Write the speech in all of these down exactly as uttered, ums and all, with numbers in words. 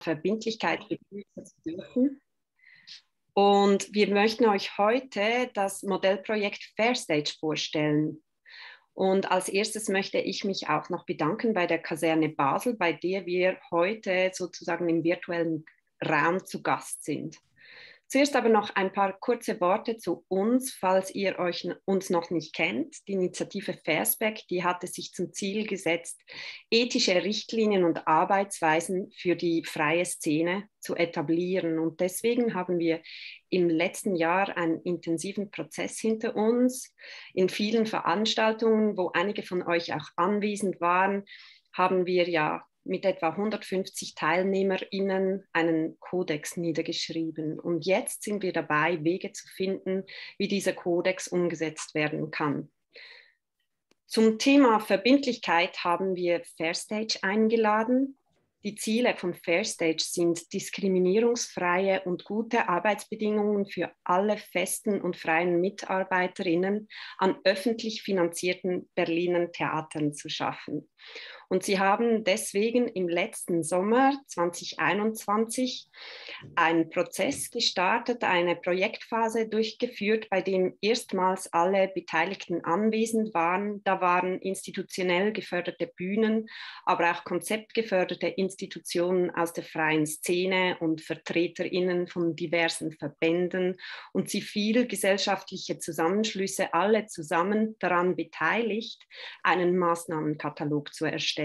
Verbindlichkeit begrüßen zu dürfen. Und wir möchten euch heute das Modellprojekt Fairstage vorstellen. Und als erstes möchte ich mich auch noch bedanken bei der Kaserne Basel, bei der wir heute sozusagen im virtuellen Raum zu Gast sind. Zuerst aber noch ein paar kurze Worte zu uns, falls ihr euch uns noch nicht kennt. Die Initiative Fairsback, die hatte sich zum Ziel gesetzt, ethische Richtlinien und Arbeitsweisen für die freie Szene zu etablieren. Und deswegen haben wir im letzten Jahr einen intensiven Prozess hinter uns. In vielen Veranstaltungen, wo einige von euch auch anwesend waren, haben wir ja mit etwa hundertfünfzig TeilnehmerInnen einen Kodex niedergeschrieben. Und jetzt sind wir dabei, Wege zu finden, wie dieser Kodex umgesetzt werden kann. Zum Thema Verbindlichkeit haben wir Fairstage eingeladen. Die Ziele von Fairstage sind diskriminierungsfreie und gute Arbeitsbedingungen für alle festen und freien MitarbeiterInnen an öffentlich finanzierten Berliner Theatern zu schaffen. Und sie haben deswegen im letzten Sommer zwanzig einundzwanzig einen Prozess gestartet, eine Projektphase durchgeführt, bei dem erstmals alle Beteiligten anwesend waren. Da waren institutionell geförderte Bühnen, aber auch konzeptgeförderte Institutionen aus der freien Szene und VertreterInnen von diversen Verbänden und zivilgesellschaftliche Zusammenschlüsse, alle zusammen daran beteiligt, einen Maßnahmenkatalog zu erstellen.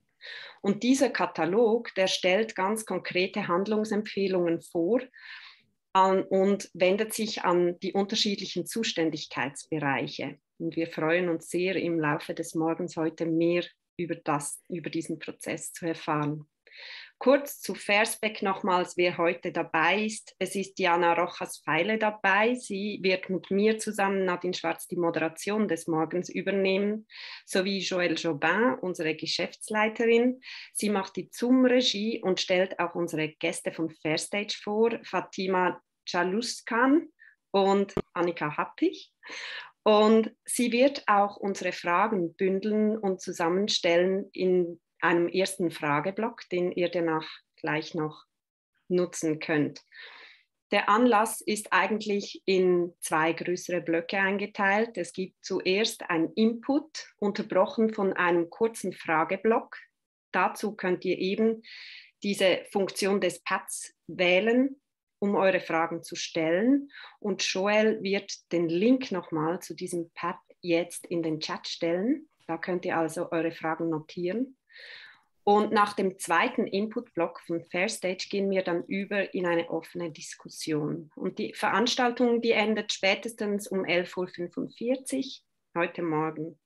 Und dieser Katalog, der stellt ganz konkrete Handlungsempfehlungen vor an, und wendet sich an die unterschiedlichen Zuständigkeitsbereiche. Und wir freuen uns sehr, im Laufe des Morgens heute mehr über, das, über diesen Prozess zu erfahren. Kurz zu Fairsback nochmals, wer heute dabei ist. Es ist Diana Rojas-Feile dabei. Sie wird mit mir zusammen, Nadine Schwarz, die Moderation des Morgens übernehmen, sowie Joëlle Jobin, unsere Geschäftsleiterin. Sie macht die Zoom-Regie und stellt auch unsere Gäste von Fairstage vor, Fatima Chaluskan und Annika Happich. Und sie wird auch unsere Fragen bündeln und zusammenstellen in einem ersten Frageblock, den ihr danach gleich noch nutzen könnt. Der Anlass ist eigentlich in zwei größere Blöcke eingeteilt. Es gibt zuerst einen Input, unterbrochen von einem kurzen Frageblock. Dazu könnt ihr eben diese Funktion des Pads wählen, um eure Fragen zu stellen. Und Joëlle wird den Link nochmal zu diesem Pad jetzt in den Chat stellen. Da könnt ihr also eure Fragen notieren. Und nach dem zweiten Input-Block von Fairstage gehen wir dann über in eine offene Diskussion. Und die Veranstaltung, die endet spätestens um elf Uhr fünfundvierzig heute Morgen.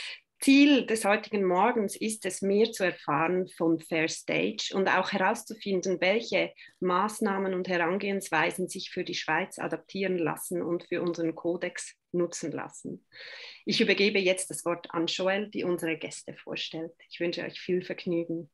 Ziel des heutigen Morgens ist es, mehr zu erfahren von Fairstage und auch herauszufinden, welche Maßnahmen und Herangehensweisen sich für die Schweiz adaptieren lassen und für unseren Kodex nutzen lassen. Ich übergebe jetzt das Wort an Joëlle, die unsere Gäste vorstellt. Ich wünsche euch viel Vergnügen.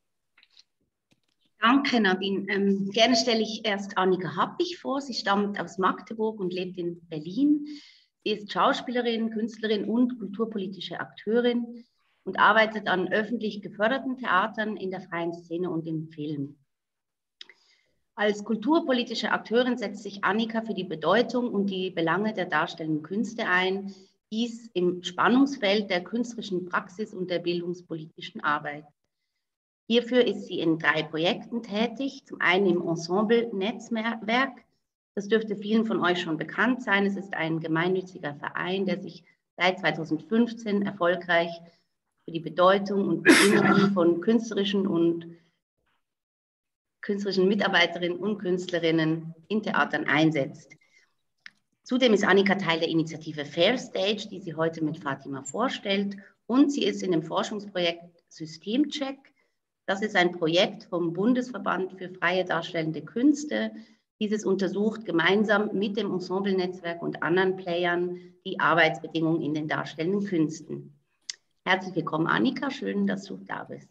Danke, Nadine. Ähm, gerne stelle ich erst Annika Happich vor. Sie stammt aus Magdeburg und lebt in Berlin. Sie ist Schauspielerin, Künstlerin und kulturpolitische Akteurin und arbeitet an öffentlich geförderten Theatern in der freien Szene und im Film. Als kulturpolitische Akteurin setzt sich Annika für die Bedeutung und die Belange der darstellenden Künste ein, dies im Spannungsfeld der künstlerischen Praxis und der bildungspolitischen Arbeit. Hierfür ist sie in drei Projekten tätig, zum einen im Ensemble-Netzwerk. Das dürfte vielen von euch schon bekannt sein. Es ist ein gemeinnütziger Verein, der sich seit zweitausendfünfzehn erfolgreich für die Bedeutung und Bedingungen von künstlerischen und künstlerischen Mitarbeiterinnen und Künstlerinnen in Theatern einsetzt. Zudem ist Annika Teil der Initiative Fairstage, die sie heute mit Fatima vorstellt. Und sie ist in dem Forschungsprojekt Systemcheck. Das ist ein Projekt vom Bundesverband für freie darstellende Künste. Dieses untersucht gemeinsam mit dem Ensemble-Netzwerk und anderen Playern die Arbeitsbedingungen in den darstellenden Künsten. Herzlich willkommen, Annika. Schön, dass du da bist.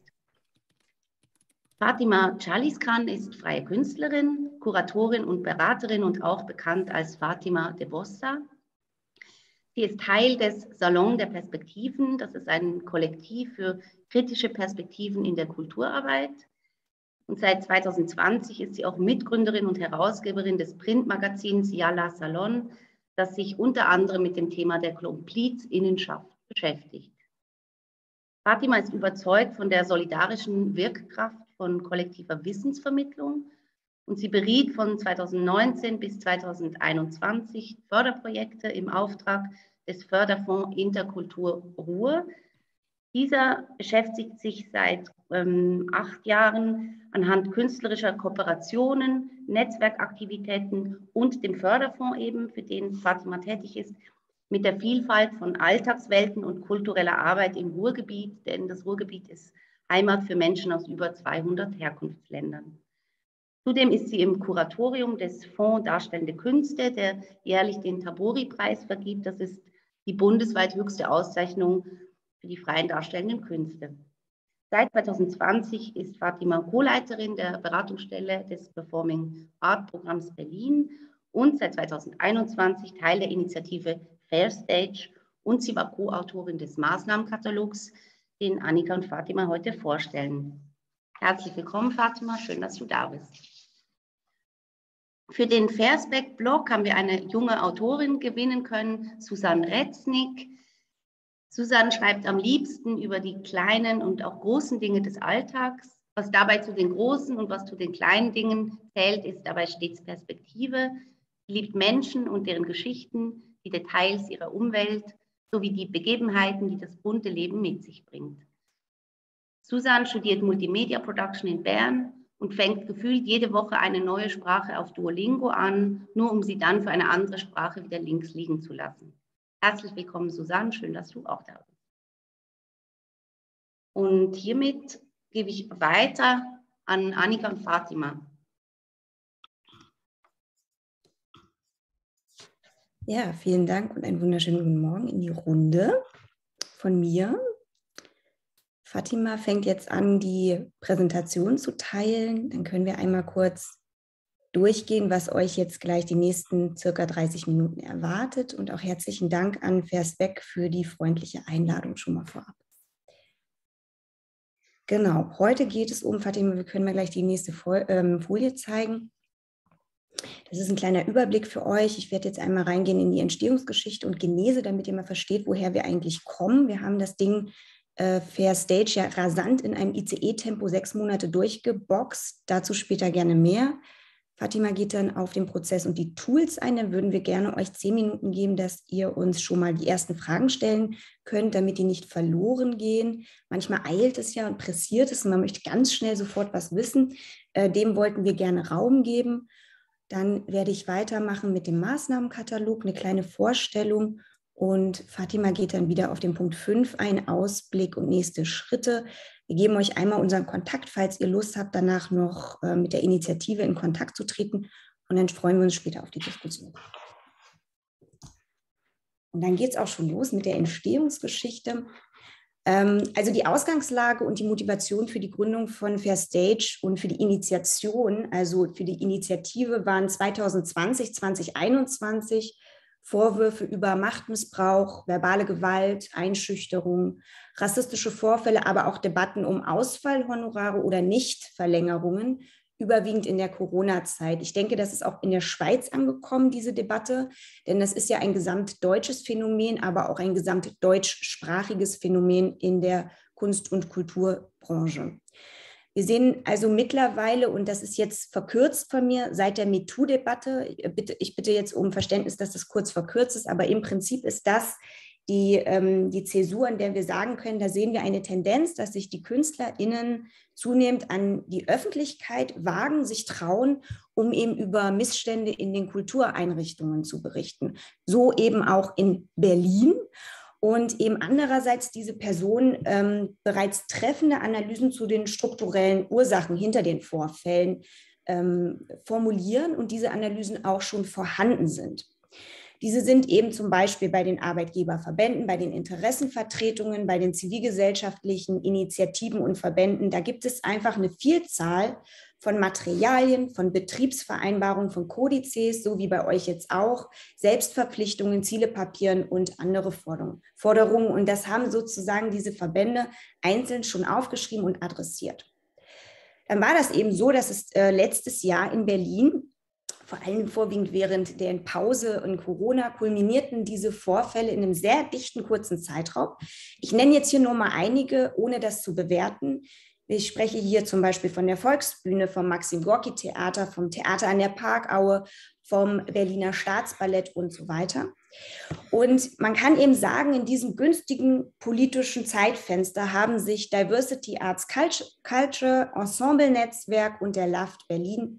Fatima Chaluskan ist freie Künstlerin, Kuratorin und Beraterin und auch bekannt als Fatima de Bossa. Sie ist Teil des Salon der Perspektiven. Das ist ein Kollektiv für kritische Perspektiven in der Kulturarbeit. Und seit zweitausendzwanzig ist sie auch Mitgründerin und Herausgeberin des Printmagazins Yalla Salon, das sich unter anderem mit dem Thema der Komplizinnenschaft beschäftigt. Fatima ist überzeugt von der solidarischen Wirkkraft von kollektiver Wissensvermittlung und sie beriet von zweitausendneunzehn bis zweitausendeinundzwanzig Förderprojekte im Auftrag des Förderfonds Interkultur Ruhr. Dieser beschäftigt sich seit ähm, acht Jahren anhand künstlerischer Kooperationen, Netzwerkaktivitäten und dem Förderfonds eben, für den Fatima tätig ist, mit der Vielfalt von Alltagswelten und kultureller Arbeit im Ruhrgebiet, denn das Ruhrgebiet ist Heimat für Menschen aus über zweihundert Herkunftsländern. Zudem ist sie im Kuratorium des Fonds Darstellende Künste, der jährlich den Tabori-Preis vergibt. Das ist die bundesweit höchste Auszeichnung für die freien darstellenden Künste. Seit zweitausendzwanzig ist Fatima Co-Leiterin der Beratungsstelle des Performing Art Programms Berlin und seit zweitausendeinundzwanzig Teil der Initiative Fair Stage und sie war Co-Autorin des Maßnahmenkatalogs, den Annika und Fatima heute vorstellen. Herzlich willkommen, Fatima, schön, dass du da bist. Für den Fairsback-Blog haben wir eine junge Autorin gewinnen können, Susanne Retznik. Susanne schreibt am liebsten über die kleinen und auch großen Dinge des Alltags. Was dabei zu den großen und was zu den kleinen Dingen zählt, ist dabei stets Perspektive. Sie liebt Menschen und deren Geschichten, die Details ihrer Umwelt sowie die Begebenheiten, die das bunte Leben mit sich bringt. Susanne studiert Multimedia Production in Bern und fängt gefühlt jede Woche eine neue Sprache auf Duolingo an, nur um sie dann für eine andere Sprache wieder links liegen zu lassen. Herzlich willkommen, Susanne, schön, dass du auch da bist. Und hiermit gebe ich weiter an Annika und Fatima. Ja, vielen Dank und einen wunderschönen guten Morgen in die Runde von mir. Fatima fängt jetzt an, die Präsentation zu teilen. Dann können wir einmal kurz durchgehen, was euch jetzt gleich die nächsten circa dreißig Minuten erwartet. Und auch herzlichen Dank an Fairsback für die freundliche Einladung schon mal vorab. Genau, heute geht es um, Fatima, wir können mal gleich die nächste Folie zeigen. Das ist ein kleiner Überblick für euch. Ich werde jetzt einmal reingehen in die Entstehungsgeschichte und Genese, damit ihr mal versteht, woher wir eigentlich kommen. Wir haben das Ding äh, Fair Stage ja rasant in einem I C E-Tempo sechs Monate durchgeboxt. Dazu später gerne mehr. Fatima geht dann auf den Prozess und die Tools ein. Dann würden wir gerne euch zehn Minuten geben, dass ihr uns schon mal die ersten Fragen stellen könnt, damit die nicht verloren gehen. Manchmal eilt es ja und pressiert es und man möchte ganz schnell sofort was wissen. Äh, dem wollten wir gerne Raum geben. Dann werde ich weitermachen mit dem Maßnahmenkatalog, eine kleine Vorstellung. Und Fatima geht dann wieder auf den Punkt fünf ein, Ausblick und nächste Schritte. Wir geben euch einmal unseren Kontakt, falls ihr Lust habt, danach noch äh, mit der Initiative in Kontakt zu treten. Und dann freuen wir uns später auf die Diskussion. Und dann geht es auch schon los mit der Entstehungsgeschichte. Ähm, also die Ausgangslage und die Motivation für die Gründung von Fair Stage und für die Initiation, also für die Initiative, waren zweitausendzwanzig, zweitausendeinundzwanzig Vorwürfe über Machtmissbrauch, verbale Gewalt, Einschüchterung, rassistische Vorfälle, aber auch Debatten um Ausfallhonorare oder Nichtverlängerungen, überwiegend in der Corona-Zeit. Ich denke, das ist auch in der Schweiz angekommen, diese Debatte, denn das ist ja ein gesamtdeutsches Phänomen, aber auch ein gesamtdeutschsprachiges Phänomen in der Kunst- und Kulturbranche. Wir sehen also mittlerweile, und das ist jetzt verkürzt von mir, seit der MeToo-Debatte, ich bitte jetzt um Verständnis, dass das kurz verkürzt ist, aber im Prinzip ist das die, ähm, die Zäsur, an der wir sagen können, da sehen wir eine Tendenz, dass sich die KünstlerInnen zunehmend an die Öffentlichkeit wagen, sich trauen, um eben über Missstände in den Kultureinrichtungen zu berichten. So eben auch in Berlin. Und eben andererseits diese Personen ähm, bereits treffende Analysen zu den strukturellen Ursachen hinter den Vorfällen ähm, formulieren und diese Analysen auch schon vorhanden sind. Diese sind eben zum Beispiel bei den Arbeitgeberverbänden, bei den Interessenvertretungen, bei den zivilgesellschaftlichen Initiativen und Verbänden. Da gibt es einfach eine Vielzahl von Materialien, von Betriebsvereinbarungen, von Kodizes, so wie bei euch jetzt auch, Selbstverpflichtungen, Zielepapieren und andere Forderungen. Und das haben sozusagen diese Verbände einzeln schon aufgeschrieben und adressiert. dann war das eben so, dass es äh, letztes Jahr in Berlin, vor allem vorwiegend während der Pause und Corona, kulminierten diese Vorfälle in einem sehr dichten, kurzen Zeitraum. Ich nenne jetzt hier nur mal einige, ohne das zu bewerten. Ich spreche hier zum Beispiel von der Volksbühne, vom Maxim-Gorki-Theater, vom Theater an der Parkaue, vom Berliner Staatsballett und so weiter. Und man kann eben sagen, in diesem günstigen politischen Zeitfenster haben sich Diversity Arts Culture, Ensemble-Netzwerk und der L A F T Berlin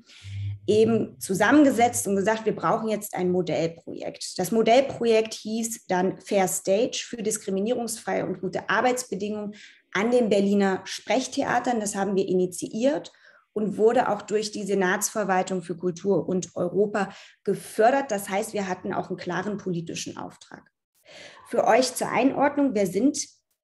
eben zusammengesetzt und gesagt, wir brauchen jetzt ein Modellprojekt. Das Modellprojekt hieß dann Fair Stage für diskriminierungsfreie und gute Arbeitsbedingungen an den Berliner Sprechtheatern. Das haben wir initiiert und wurde auch durch die Senatsverwaltung für Kultur und Europa gefördert. Das heißt, wir hatten auch einen klaren politischen Auftrag. Für euch zur Einordnung, wer sind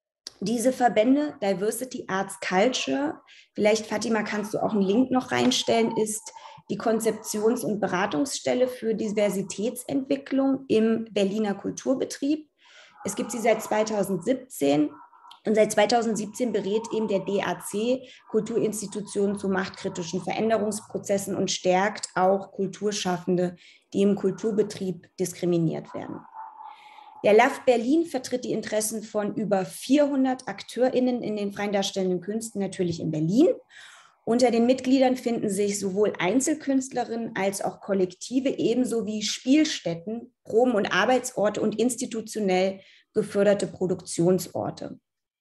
diese Verbände? Diversity Arts Culture, vielleicht Fatima, kannst du auch einen Link noch reinstellen, ist die Konzeptions- und Beratungsstelle für Diversitätsentwicklung im Berliner Kulturbetrieb. Es gibt sie seit zweitausendsiebzehn und seit zweitausendsiebzehn berät eben der D A C Kulturinstitutionen zu machtkritischen Veränderungsprozessen und stärkt auch Kulturschaffende, die im Kulturbetrieb diskriminiert werden. Der L A F T Berlin vertritt die Interessen von über vierhundert AkteurInnen in den freien darstellenden Künsten, natürlich in Berlin. Unter den Mitgliedern finden sich sowohl Einzelkünstlerinnen als auch Kollektive, ebenso wie Spielstätten, Proben- und Arbeitsorte und institutionell geförderte Produktionsorte.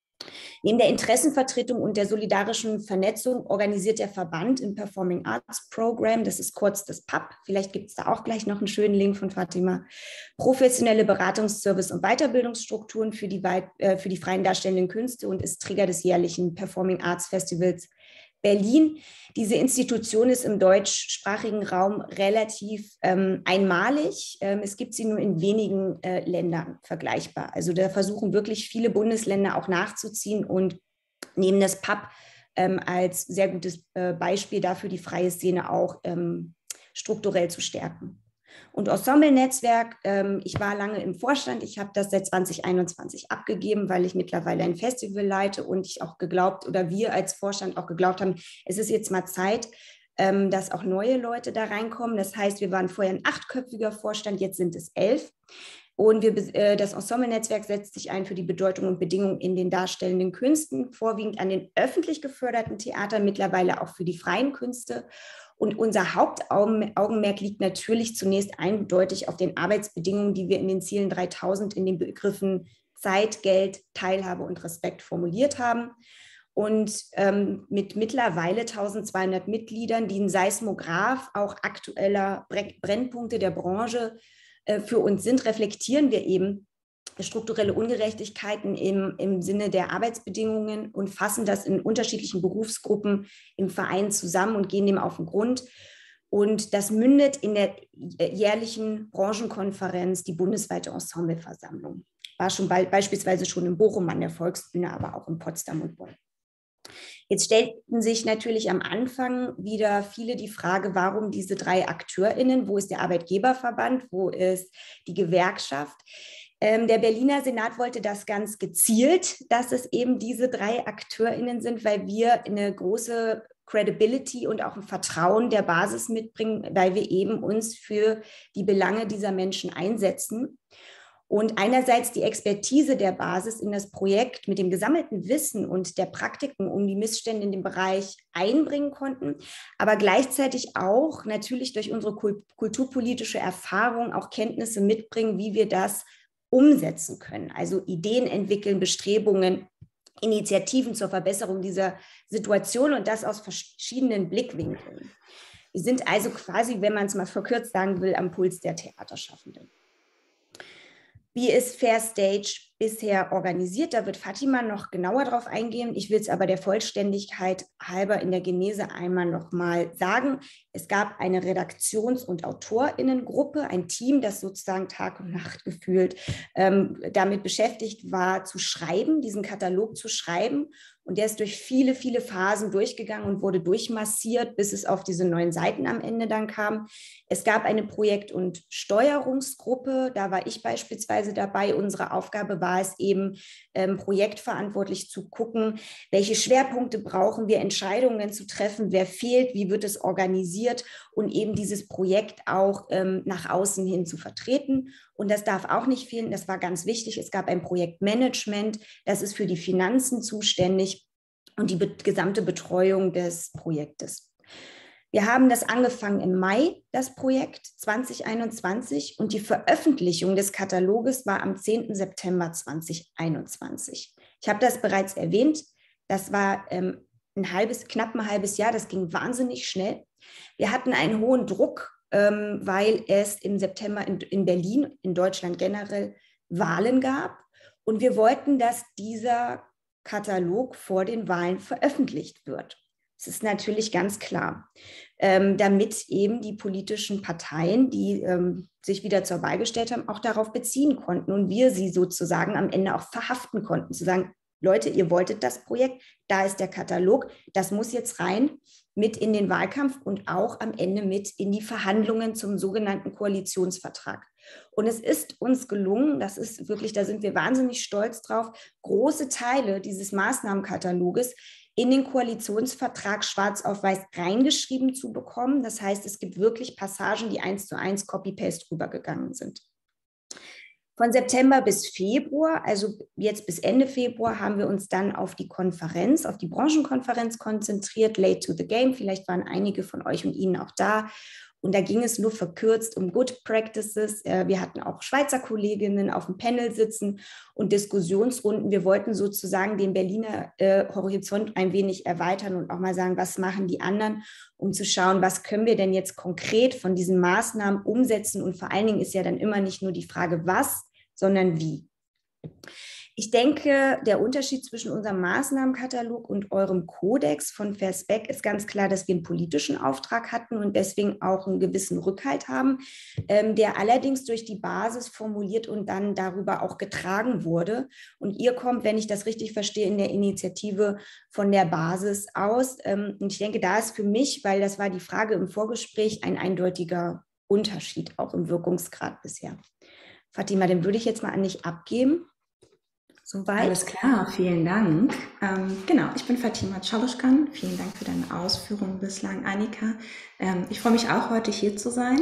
Neben der Interessenvertretung und der solidarischen Vernetzung organisiert der Verband im Performing Arts Program, das ist kurz das P A P, vielleicht gibt es da auch gleich noch einen schönen Link von Fatima, professionelle Beratungsservice- und Weiterbildungsstrukturen für die, äh, für die freien darstellenden Künste und ist Träger des jährlichen Performing Arts Festivals Berlin. Diese Institution ist im deutschsprachigen Raum relativ ähm, einmalig. Ähm, es gibt sie nur in wenigen äh, Ländern vergleichbar. Also da versuchen wirklich viele Bundesländer auch nachzuziehen und nehmen das P A P ähm, als sehr gutes äh, Beispiel dafür, die freie Szene auch ähm, strukturell zu stärken. Und Ensemble-Netzwerk, ähm, ich war lange im Vorstand, ich habe das seit zwanzig einundzwanzig abgegeben, weil ich mittlerweile ein Festival leite und ich auch geglaubt, oder wir als Vorstand auch geglaubt haben, es ist jetzt mal Zeit, ähm, dass auch neue Leute da reinkommen. Das heißt, wir waren vorher ein achtköpfiger Vorstand, jetzt sind es elf. Und wir, äh, das Ensemble-Netzwerk setzt sich ein für die Bedeutung und Bedingungen in den darstellenden Künsten, vorwiegend an den öffentlich geförderten Theatern, mittlerweile auch für die freien Künste. Und unser Hauptaugenmerk liegt natürlich zunächst eindeutig auf den Arbeitsbedingungen, die wir in den Zielen dreitausend in den Begriffen Zeit, Geld, Teilhabe und Respekt formuliert haben. Und ähm, mit mittlerweile eintausendzweihundert Mitgliedern, die ein Seismograph auch aktueller Brennpunkte der Branche äh, für uns sind, reflektieren wir eben strukturelle Ungerechtigkeiten im, im Sinne der Arbeitsbedingungen und fassen das in unterschiedlichen Berufsgruppen im Verein zusammen und gehen dem auf den Grund. Und das mündet in der jährlichen Branchenkonferenz, die bundesweite Ensembleversammlung. War schon be- beispielsweise schon in Bochum an der Volksbühne, aber auch in Potsdam und Bonn. Jetzt stellten sich natürlich am Anfang wieder viele die Frage, warum diese drei AkteurInnen, wo ist der Arbeitgeberverband, wo ist die Gewerkschaft? Ähm, der Berliner Senat wollte das ganz gezielt, dass es eben diese drei AkteurInnen sind, weil wir eine große Credibility und auch ein Vertrauen der Basis mitbringen, weil wir eben uns für die Belange dieser Menschen einsetzen. Und einerseits die Expertise der Basis in das Projekt mit dem gesammelten Wissen und der Praktiken um die Missstände in dem Bereich einbringen konnten, aber gleichzeitig auch natürlich durch unsere kulturpolitische Erfahrung auch Kenntnisse mitbringen, wie wir das umsetzen können. Also Ideen entwickeln, Bestrebungen, Initiativen zur Verbesserung dieser Situation und das aus verschiedenen Blickwinkeln. Wir sind also quasi, wenn man es mal verkürzt sagen will, am Puls der Theaterschaffenden. Wie ist Fair Stage bisher organisiert? Da wird Fatima noch genauer drauf eingehen. Ich will es aber der Vollständigkeit halber in der Genese einmal noch mal sagen. Es gab eine Redaktions- und AutorInnengruppe, ein Team, das sozusagen Tag und Nacht gefühlt ähm, damit beschäftigt war, zu schreiben, diesen Katalog zu schreiben. Und der ist durch viele, viele Phasen durchgegangen und wurde durchmassiert, bis es auf diese neun Seiten am Ende dann kam. Es gab eine Projekt- und Steuerungsgruppe, da war ich beispielsweise dabei. Unsere Aufgabe war es eben, ähm, projektverantwortlich zu gucken, welche Schwerpunkte brauchen wir, Entscheidungen zu treffen, wer fehlt, wie wird es organisiert und eben dieses Projekt auch ähm, nach außen hin zu vertreten. Und das darf auch nicht fehlen, das war ganz wichtig. Es gab ein Projektmanagement, das ist für die Finanzen zuständig und die be- gesamte Betreuung des Projektes. Wir haben das angefangen im Mai, das Projekt zwanzig einundzwanzig, und die Veröffentlichung des Kataloges war am zehnten September zwanzig einundzwanzig. Ich habe das bereits erwähnt, das war ähm, ein halbes, knapp ein halbes Jahr, das ging wahnsinnig schnell. Wir hatten einen hohen Druck, ähm, weil es im September in, in Berlin, in Deutschland generell, Wahlen gab. Und wir wollten, dass dieser Katalog vor den Wahlen veröffentlicht wird. Das ist natürlich ganz klar, ähm, damit eben die politischen Parteien, die ähm, sich wieder zur Wahl gestellt haben, auch darauf beziehen konnten und wir sie sozusagen am Ende auch verhaften konnten, zu sagen, Leute, ihr wolltet das Projekt, da ist der Katalog, das muss jetzt rein mit in den Wahlkampf und auch am Ende mit in die Verhandlungen zum sogenannten Koalitionsvertrag. Und es ist uns gelungen, das ist wirklich, da sind wir wahnsinnig stolz drauf, große Teile dieses Maßnahmenkataloges in den Koalitionsvertrag schwarz auf weiß reingeschrieben zu bekommen. Das heißt, es gibt wirklich Passagen, die eins zu eins Copy-Paste rübergegangen sind. Von September bis Februar, also jetzt bis Ende Februar, haben wir uns dann auf die Konferenz, auf die Branchenkonferenz konzentriert, Late to the Game. Vielleicht waren einige von euch und Ihnen auch da. Und da ging es nur verkürzt um Good Practices. Wir hatten auch Schweizer Kolleginnen auf dem Panel sitzen und Diskussionsrunden. Wir wollten sozusagen den Berliner äh, Horizont ein wenig erweitern und auch mal sagen, was machen die anderen, um zu schauen, was können wir denn jetzt konkret von diesen Maßnahmen umsetzen. Und vor allen Dingen ist ja dann immer nicht nur die Frage, was, sondern wie. Ich denke, der Unterschied zwischen unserem Maßnahmenkatalog und eurem Kodex von Versbeck ist ganz klar, dass wir einen politischen Auftrag hatten und deswegen auch einen gewissen Rückhalt haben, ähm, der allerdings durch die Basis formuliert und dann darüber auch getragen wurde. Und ihr kommt, wenn ich das richtig verstehe, in der Initiative von der Basis aus. Ähm, und ich denke, da ist für mich, weil das war die Frage im Vorgespräch, ein eindeutiger Unterschied auch im Wirkungsgrad bisher. Fatima, den würde ich jetzt mal an dich abgeben. Soweit. Alles klar, vielen Dank. Ähm, genau, ich bin Fatima Çalışkan. Vielen Dank für deine Ausführungen bislang, Annika. Ähm, ich freue mich auch, heute hier zu sein.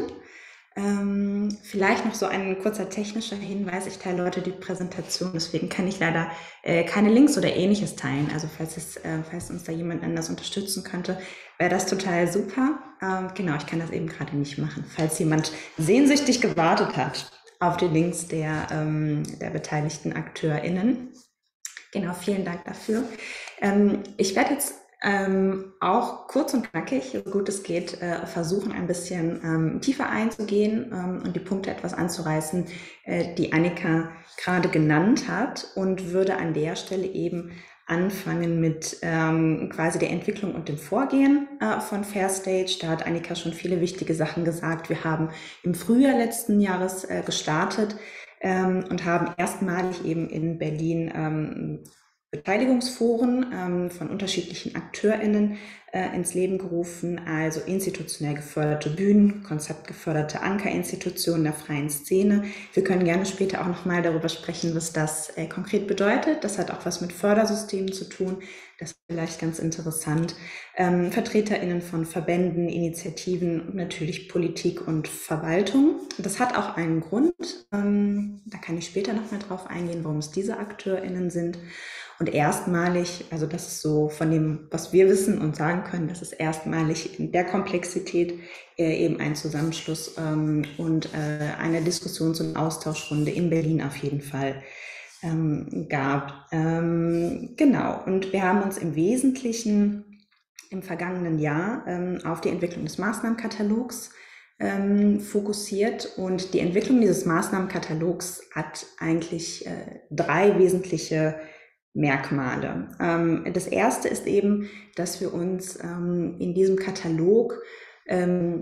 Ähm, vielleicht noch so ein kurzer technischer Hinweis. Ich teile heute die Präsentation, deswegen kann ich leider äh, keine Links oder Ähnliches teilen. Also falls, es, äh, falls uns da jemand anders unterstützen könnte, wäre das total super. Ähm, genau, ich kann das eben gerade nicht machen. Falls jemand sehnsüchtig gewartet hat auf die Links der, ähm, der beteiligten AkteurInnen. Genau, vielen Dank dafür. Ähm, ich werde jetzt ähm, auch kurz und knackig, so gut es geht, äh, versuchen, ein bisschen ähm, tiefer einzugehen ähm, und die Punkte etwas anzureißen, äh, die Annika gerade genannt hat, und würde an der Stelle eben anfangen mit ähm, quasi der Entwicklung und dem Vorgehen äh, von Fairstage. Da hat Annika schon viele wichtige Sachen gesagt. Wir haben im Frühjahr letzten Jahres äh, gestartet ähm, und haben erstmalig eben in Berlin ähm, Beteiligungsforen ähm, von unterschiedlichen AkteurInnen äh, ins Leben gerufen, also institutionell geförderte Bühnen, konzeptgeförderte Ankerinstitutionen der freien Szene. Wir können gerne später auch nochmal darüber sprechen, was das äh, konkret bedeutet. Das hat auch was mit Fördersystemen zu tun. Das ist vielleicht ganz interessant. Ähm, VertreterInnen von Verbänden, Initiativen und natürlich Politik und Verwaltung. Das hat auch einen Grund. Ähm, da kann ich später nochmal drauf eingehen, warum es diese AkteurInnen sind. Und erstmalig, also das ist so von dem, was wir wissen und sagen können, dass es erstmalig in der Komplexität äh, eben ein Zusammenschluss ähm, und äh, eine Diskussions- und Austauschrunde in Berlin auf jeden Fall ähm, gab. Ähm, genau, und wir haben uns im Wesentlichen im vergangenen Jahr ähm, auf die Entwicklung des Maßnahmenkatalogs ähm, fokussiert, und die Entwicklung dieses Maßnahmenkatalogs hat eigentlich äh, drei wesentliche Merkmale. Ähm, das erste ist eben, dass wir uns ähm, in diesem Katalog ähm,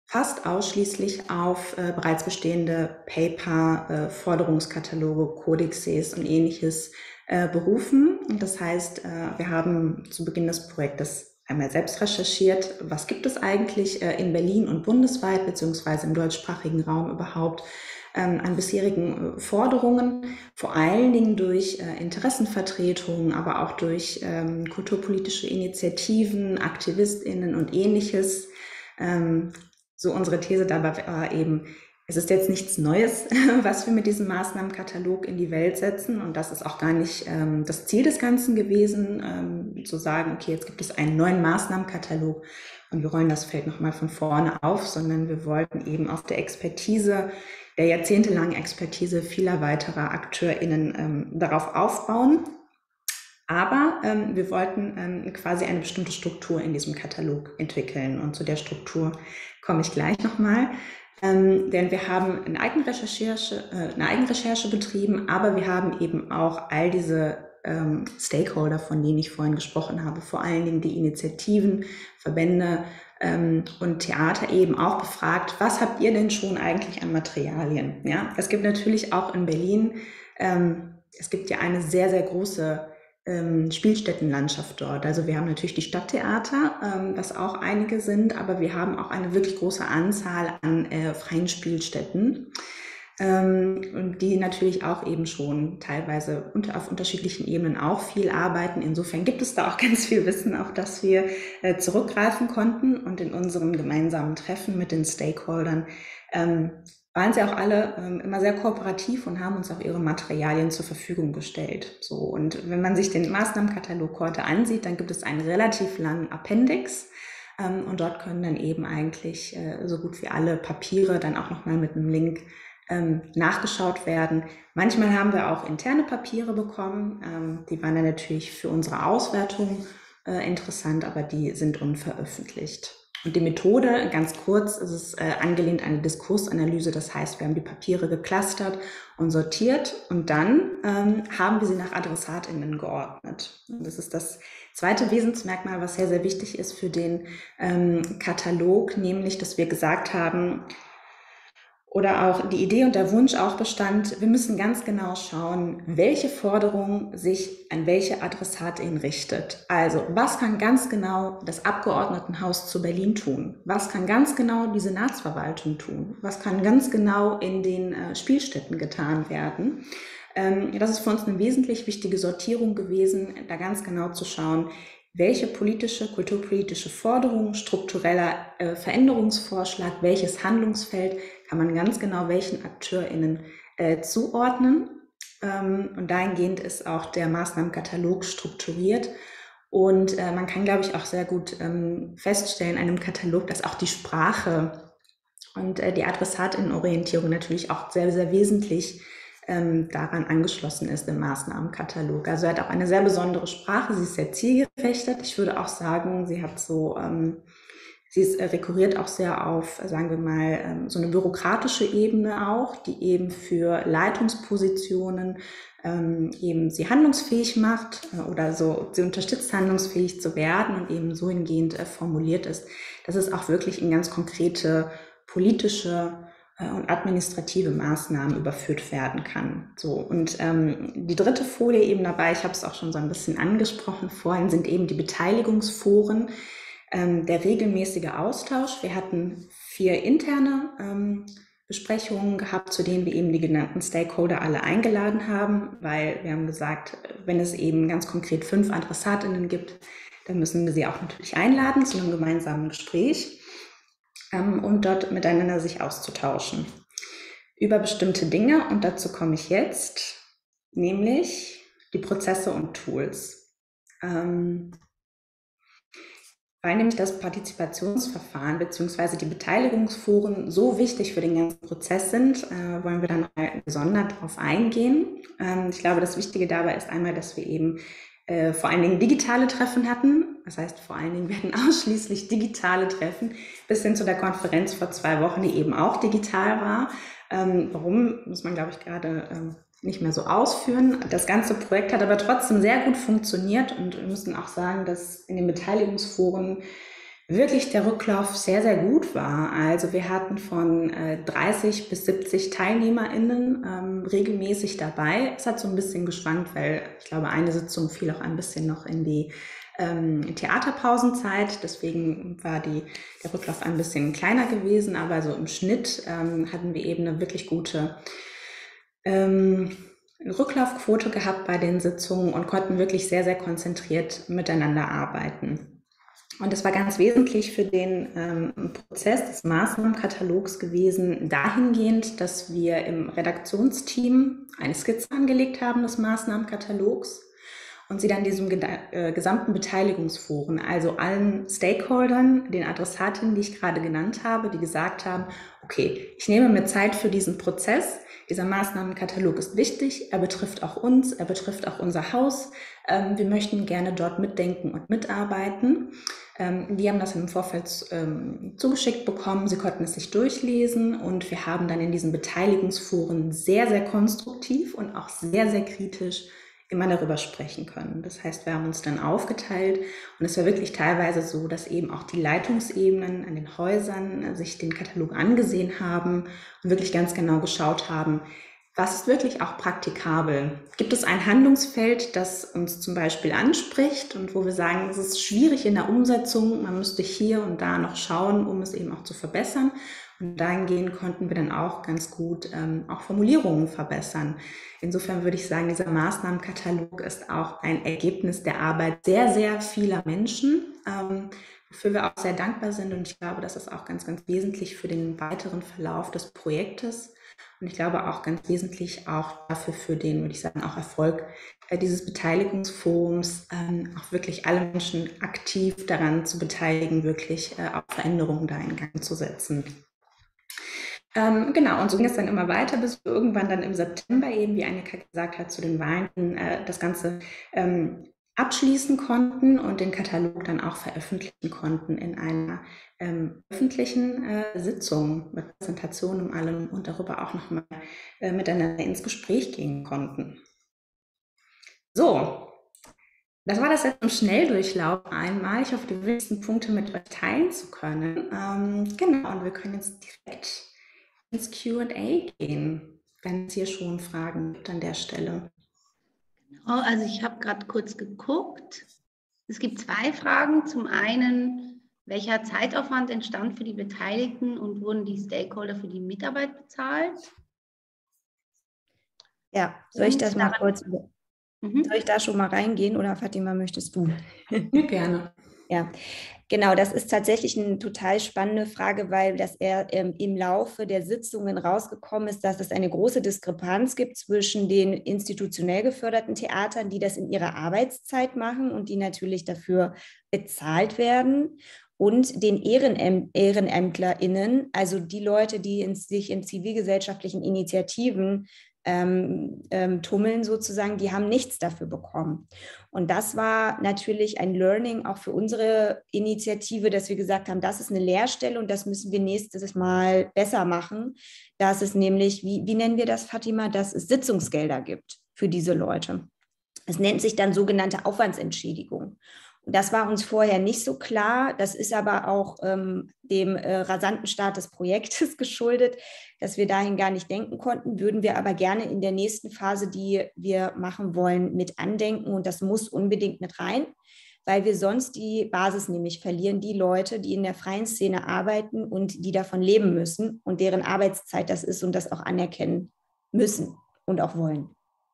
fast ausschließlich auf äh, bereits bestehende Paper, äh, Forderungskataloge, Kodexes und ähnliches äh, berufen. Und das heißt, äh, wir haben zu Beginn des Projektes einmal selbst recherchiert, was gibt es eigentlich äh, in Berlin und bundesweit, beziehungsweise im deutschsprachigen Raum überhaupt ähm, an bisherigen äh, Forderungen, vor allen Dingen durch äh, Interessenvertretungen, aber auch durch ähm, kulturpolitische Initiativen, AktivistInnen und ähnliches. Ähm, So unsere These dabei war eben, es ist jetzt nichts Neues, was wir mit diesem Maßnahmenkatalog in die Welt setzen. Und das ist auch gar nicht ähm, das Ziel des Ganzen gewesen, ähm, zu sagen, okay, jetzt gibt es einen neuen Maßnahmenkatalog und wir rollen das Feld nochmal von vorne auf, sondern wir wollten eben auf der Expertise, der jahrzehntelangen Expertise vieler weiterer AkteurInnen ähm, darauf aufbauen. Aber ähm, wir wollten ähm, quasi eine bestimmte Struktur in diesem Katalog entwickeln. Und zu der Struktur komme ich gleich nochmal. Ähm, denn wir haben eine Eigenrecherche, äh, eine Eigenrecherche betrieben, aber wir haben eben auch all diese ähm, Stakeholder, von denen ich vorhin gesprochen habe, vor allen Dingen die Initiativen, Verbände ähm, und Theater eben auch befragt, was habt ihr denn schon eigentlich an Materialien? Ja, es gibt natürlich auch in Berlin, ähm, es gibt ja eine sehr, sehr große Ähm, Spielstättenlandschaft dort. Also wir haben natürlich die Stadttheater, ähm, was auch einige sind, aber wir haben auch eine wirklich große Anzahl an äh, freien Spielstätten, ähm, und die natürlich auch eben schon teilweise unter, auf unterschiedlichen Ebenen auch viel arbeiten. Insofern gibt es da auch ganz viel Wissen, auf das wir äh, zurückgreifen konnten, und in unseren gemeinsamen Treffen mit den Stakeholdern ähm, waren sie auch alle ähm, immer sehr kooperativ und haben uns auch ihre Materialien zur Verfügung gestellt. So, und wenn man sich den Maßnahmenkatalog heute ansieht, dann gibt es einen relativ langen Appendix, ähm, und dort können dann eben eigentlich äh, so gut wie alle Papiere dann auch nochmal mit einem Link ähm, nachgeschaut werden. Manchmal haben wir auch interne Papiere bekommen, ähm, die waren dann natürlich für unsere Auswertung äh, interessant, aber die sind unveröffentlicht. Und die Methode, ganz kurz, ist es äh, angelehnt an eine Diskursanalyse. Das heißt, wir haben die Papiere geclustert und sortiert, und dann ähm, haben wir sie nach AdressatInnen geordnet. Und das ist das zweite Wesensmerkmal, was sehr, sehr wichtig ist für den ähm, Katalog, nämlich, dass wir gesagt haben, oder auch die Idee und der Wunsch auch bestand, wir müssen ganz genau schauen, welche Forderung sich an welche Adressatin richtet. Also, was kann ganz genau das Abgeordnetenhaus zu Berlin tun? Was kann ganz genau die Senatsverwaltung tun? Was kann ganz genau in den äh, Spielstätten getan werden? Ähm, das ist für uns eine wesentlich wichtige Sortierung gewesen, da ganz genau zu schauen, welche politische, kulturpolitische Forderung, struktureller äh, Veränderungsvorschlag, welches Handlungsfeld kann man ganz genau welchen AkteurInnen äh, zuordnen. Ähm, und dahingehend ist auch der Maßnahmenkatalog strukturiert. Und äh, man kann, glaube ich, auch sehr gut ähm, feststellen in einem Katalog, dass auch die Sprache und äh, die AdressatInnenorientierung natürlich auch sehr, sehr wesentlich ähm, daran angeschlossen ist im Maßnahmenkatalog. Also er hat auch eine sehr besondere Sprache, sie ist sehr zielgerichtet. Ich würde auch sagen, sie hat so... Ähm, Sie ist, äh, rekurriert auch sehr auf, sagen wir mal, ähm, so eine bürokratische Ebene auch, die eben für Leitungspositionen ähm, eben sie handlungsfähig macht äh, oder so, sie unterstützt, handlungsfähig zu werden, und eben so hingehend äh, formuliert ist, dass es auch wirklich in ganz konkrete politische äh, und administrative Maßnahmen überführt werden kann. So, und ähm, die dritte Folie eben dabei, ich habe es auch schon so ein bisschen angesprochen vorhin, sind eben die Beteiligungsforen. Ähm, der regelmäßige Austausch. Wir hatten vier interne ähm, Besprechungen gehabt, zu denen wir eben die genannten Stakeholder alle eingeladen haben, weil wir haben gesagt, wenn es eben ganz konkret fünf AdressatInnen gibt, dann müssen wir sie auch natürlich einladen zu einem gemeinsamen Gespräch ähm, und dort miteinander sich auszutauschen über bestimmte Dinge. Und dazu komme ich jetzt, nämlich die Prozesse und Tools. Ähm, Weil nämlich das Partizipationsverfahren bzw. die Beteiligungsforen so wichtig für den ganzen Prozess sind, äh, wollen wir dann noch gesondert darauf eingehen. Ähm, ich glaube, das Wichtige dabei ist einmal, dass wir eben äh, vor allen Dingen digitale Treffen hatten. Das heißt, vor allen Dingen werden ausschließlich digitale Treffen, bis hin zu der Konferenz vor zwei Wochen, die eben auch digital war. Ähm, warum, muss man, glaube ich, gerade ähm, nicht mehr so ausführen. Das ganze Projekt hat aber trotzdem sehr gut funktioniert, und wir müssen auch sagen, dass in den Beteiligungsforen wirklich der Rücklauf sehr, sehr gut war. Also wir hatten von äh, dreißig bis siebzig TeilnehmerInnen ähm, regelmäßig dabei. Es hat so ein bisschen geschwankt, weil ich glaube, eine Sitzung fiel auch ein bisschen noch in die ähm, Theaterpausenzeit. Deswegen war die, der Rücklauf ein bisschen kleiner gewesen, aber so im Schnitt ähm, hatten wir eben eine wirklich gute ähm, Rücklaufquote gehabt bei den Sitzungen und konnten wirklich sehr, sehr konzentriert miteinander arbeiten. Und es war ganz wesentlich für den ähm, Prozess des Maßnahmenkatalogs gewesen, dahingehend, dass wir im Redaktionsteam eine Skizze angelegt haben des Maßnahmenkatalogs und sie dann diesem äh, gesamten Beteiligungsforen, also allen Stakeholdern, den Adressatinnen, die ich gerade genannt habe, die gesagt haben, okay, ich nehme mir Zeit für diesen Prozess. Dieser Maßnahmenkatalog ist wichtig, er betrifft auch uns, er betrifft auch unser Haus. Ähm, wir möchten gerne dort mitdenken und mitarbeiten. Ähm, wir haben das im Vorfeld ähm, zugeschickt bekommen, sie konnten es sich durchlesen und wir haben dann in diesen Beteiligungsforen sehr, sehr konstruktiv und auch sehr, sehr kritisch immer darüber sprechen können. Das heißt, wir haben uns dann aufgeteilt und es war wirklich teilweise so, dass eben auch die Leitungsebenen an den Häusern sich den Katalog angesehen haben und wirklich ganz genau geschaut haben, was ist wirklich auch praktikabel? Gibt es ein Handlungsfeld, das uns zum Beispiel anspricht und wo wir sagen, es ist schwierig in der Umsetzung, man müsste hier und da noch schauen, um es eben auch zu verbessern. Und dahingehend konnten wir dann auch ganz gut ähm, auch Formulierungen verbessern. Insofern würde ich sagen, dieser Maßnahmenkatalog ist auch ein Ergebnis der Arbeit sehr, sehr vieler Menschen, ähm, wofür wir auch sehr dankbar sind. Und ich glaube, das ist auch ganz, ganz wesentlich für den weiteren Verlauf des Projektes. Und ich glaube auch ganz wesentlich auch dafür für den, würde ich sagen, auch Erfolg äh, dieses Beteiligungsforums, ähm, auch wirklich alle Menschen aktiv daran zu beteiligen, wirklich äh, auch Veränderungen da in Gang zu setzen. Ähm, genau, und so ging es dann immer weiter, bis wir irgendwann dann im September eben, wie Annika gesagt hat, zu den Wahlen äh, das Ganze ähm, abschließen konnten und den Katalog dann auch veröffentlichen konnten in einer ähm, öffentlichen äh, Sitzung mit Präsentation und allem und darüber auch nochmal äh, miteinander ins Gespräch gehen konnten. So, das war das jetzt im Schnelldurchlauf einmal. Ich hoffe, die wichtigsten Punkte mit euch teilen zu können. Ähm, genau, und wir können jetzt direkt ins Q und A gehen, wenn es hier schon Fragen gibt an der Stelle. Genau, also ich habe gerade kurz geguckt. Es gibt zwei Fragen. Zum einen, welcher Zeitaufwand entstand für die Beteiligten und wurden die Stakeholder für die Mitarbeit bezahlt? Ja, soll ich das Und mal daran, kurz, mhm. soll ich da schon mal reingehen oder Fatima, möchtest du? Ja, gerne. Ja, genau, das ist tatsächlich eine total spannende Frage, weil das eher ähm, im Laufe der Sitzungen rausgekommen ist, dass es eine große Diskrepanz gibt zwischen den institutionell geförderten Theatern, die das in ihrer Arbeitszeit machen und die natürlich dafür bezahlt werden, und den Ehrenem- EhrenämtlerInnen, also die Leute, die in, sich in zivilgesellschaftlichen Initiativen Ähm, ähm, tummeln sozusagen, die haben nichts dafür bekommen. Und das war natürlich ein Learning auch für unsere Initiative, dass wir gesagt haben, das ist eine Leerstelle und das müssen wir nächstes Mal besser machen, dass es nämlich, wie, wie nennen wir das, Fatima, dass es Sitzungsgelder gibt für diese Leute. Es nennt sich dann sogenannte Aufwandsentschädigung. Und das war uns vorher nicht so klar. Das ist aber auch ähm, dem äh, rasanten Start des Projektes geschuldet, dass wir dahin gar nicht denken konnten, würden wir aber gerne in der nächsten Phase, die wir machen wollen, mit andenken. Und das muss unbedingt mit rein, weil wir sonst die Basis nämlich verlieren, die Leute, die in der freien Szene arbeiten und die davon leben müssen und deren Arbeitszeit das ist und das auch anerkennen müssen und auch wollen.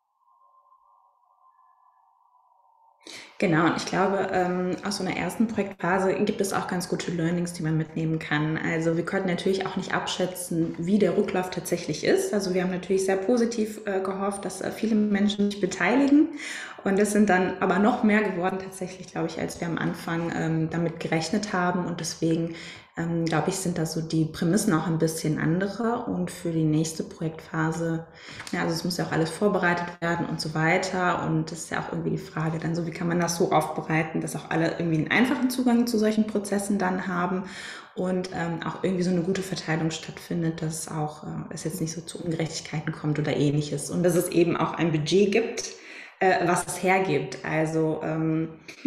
Genau, und ich glaube, ähm, aus so einer ersten Projektphase gibt es auch ganz gute Learnings, die man mitnehmen kann. Also wir konnten natürlich auch nicht abschätzen, wie der Rücklauf tatsächlich ist. Also wir haben natürlich sehr positiv äh, gehofft, dass äh, viele Menschen sich beteiligen. Und es sind dann aber noch mehr geworden tatsächlich, glaube ich, als wir am Anfang ähm, damit gerechnet haben. Und deswegen, ähm, glaube ich, sind da so die Prämissen auch ein bisschen andere. Und für die nächste Projektphase, ja, also es muss ja auch alles vorbereitet werden und so weiter. Und das ist ja auch irgendwie die Frage dann so, wie kann man das so aufbereiten, dass auch alle irgendwie einen einfachen Zugang zu solchen Prozessen dann haben und ähm, auch irgendwie so eine gute Verteilung stattfindet, dass auch äh, es jetzt nicht so zu Ungerechtigkeiten kommt oder ähnliches. Und dass es eben auch ein Budget gibt, äh, was es hergibt. Also ähm,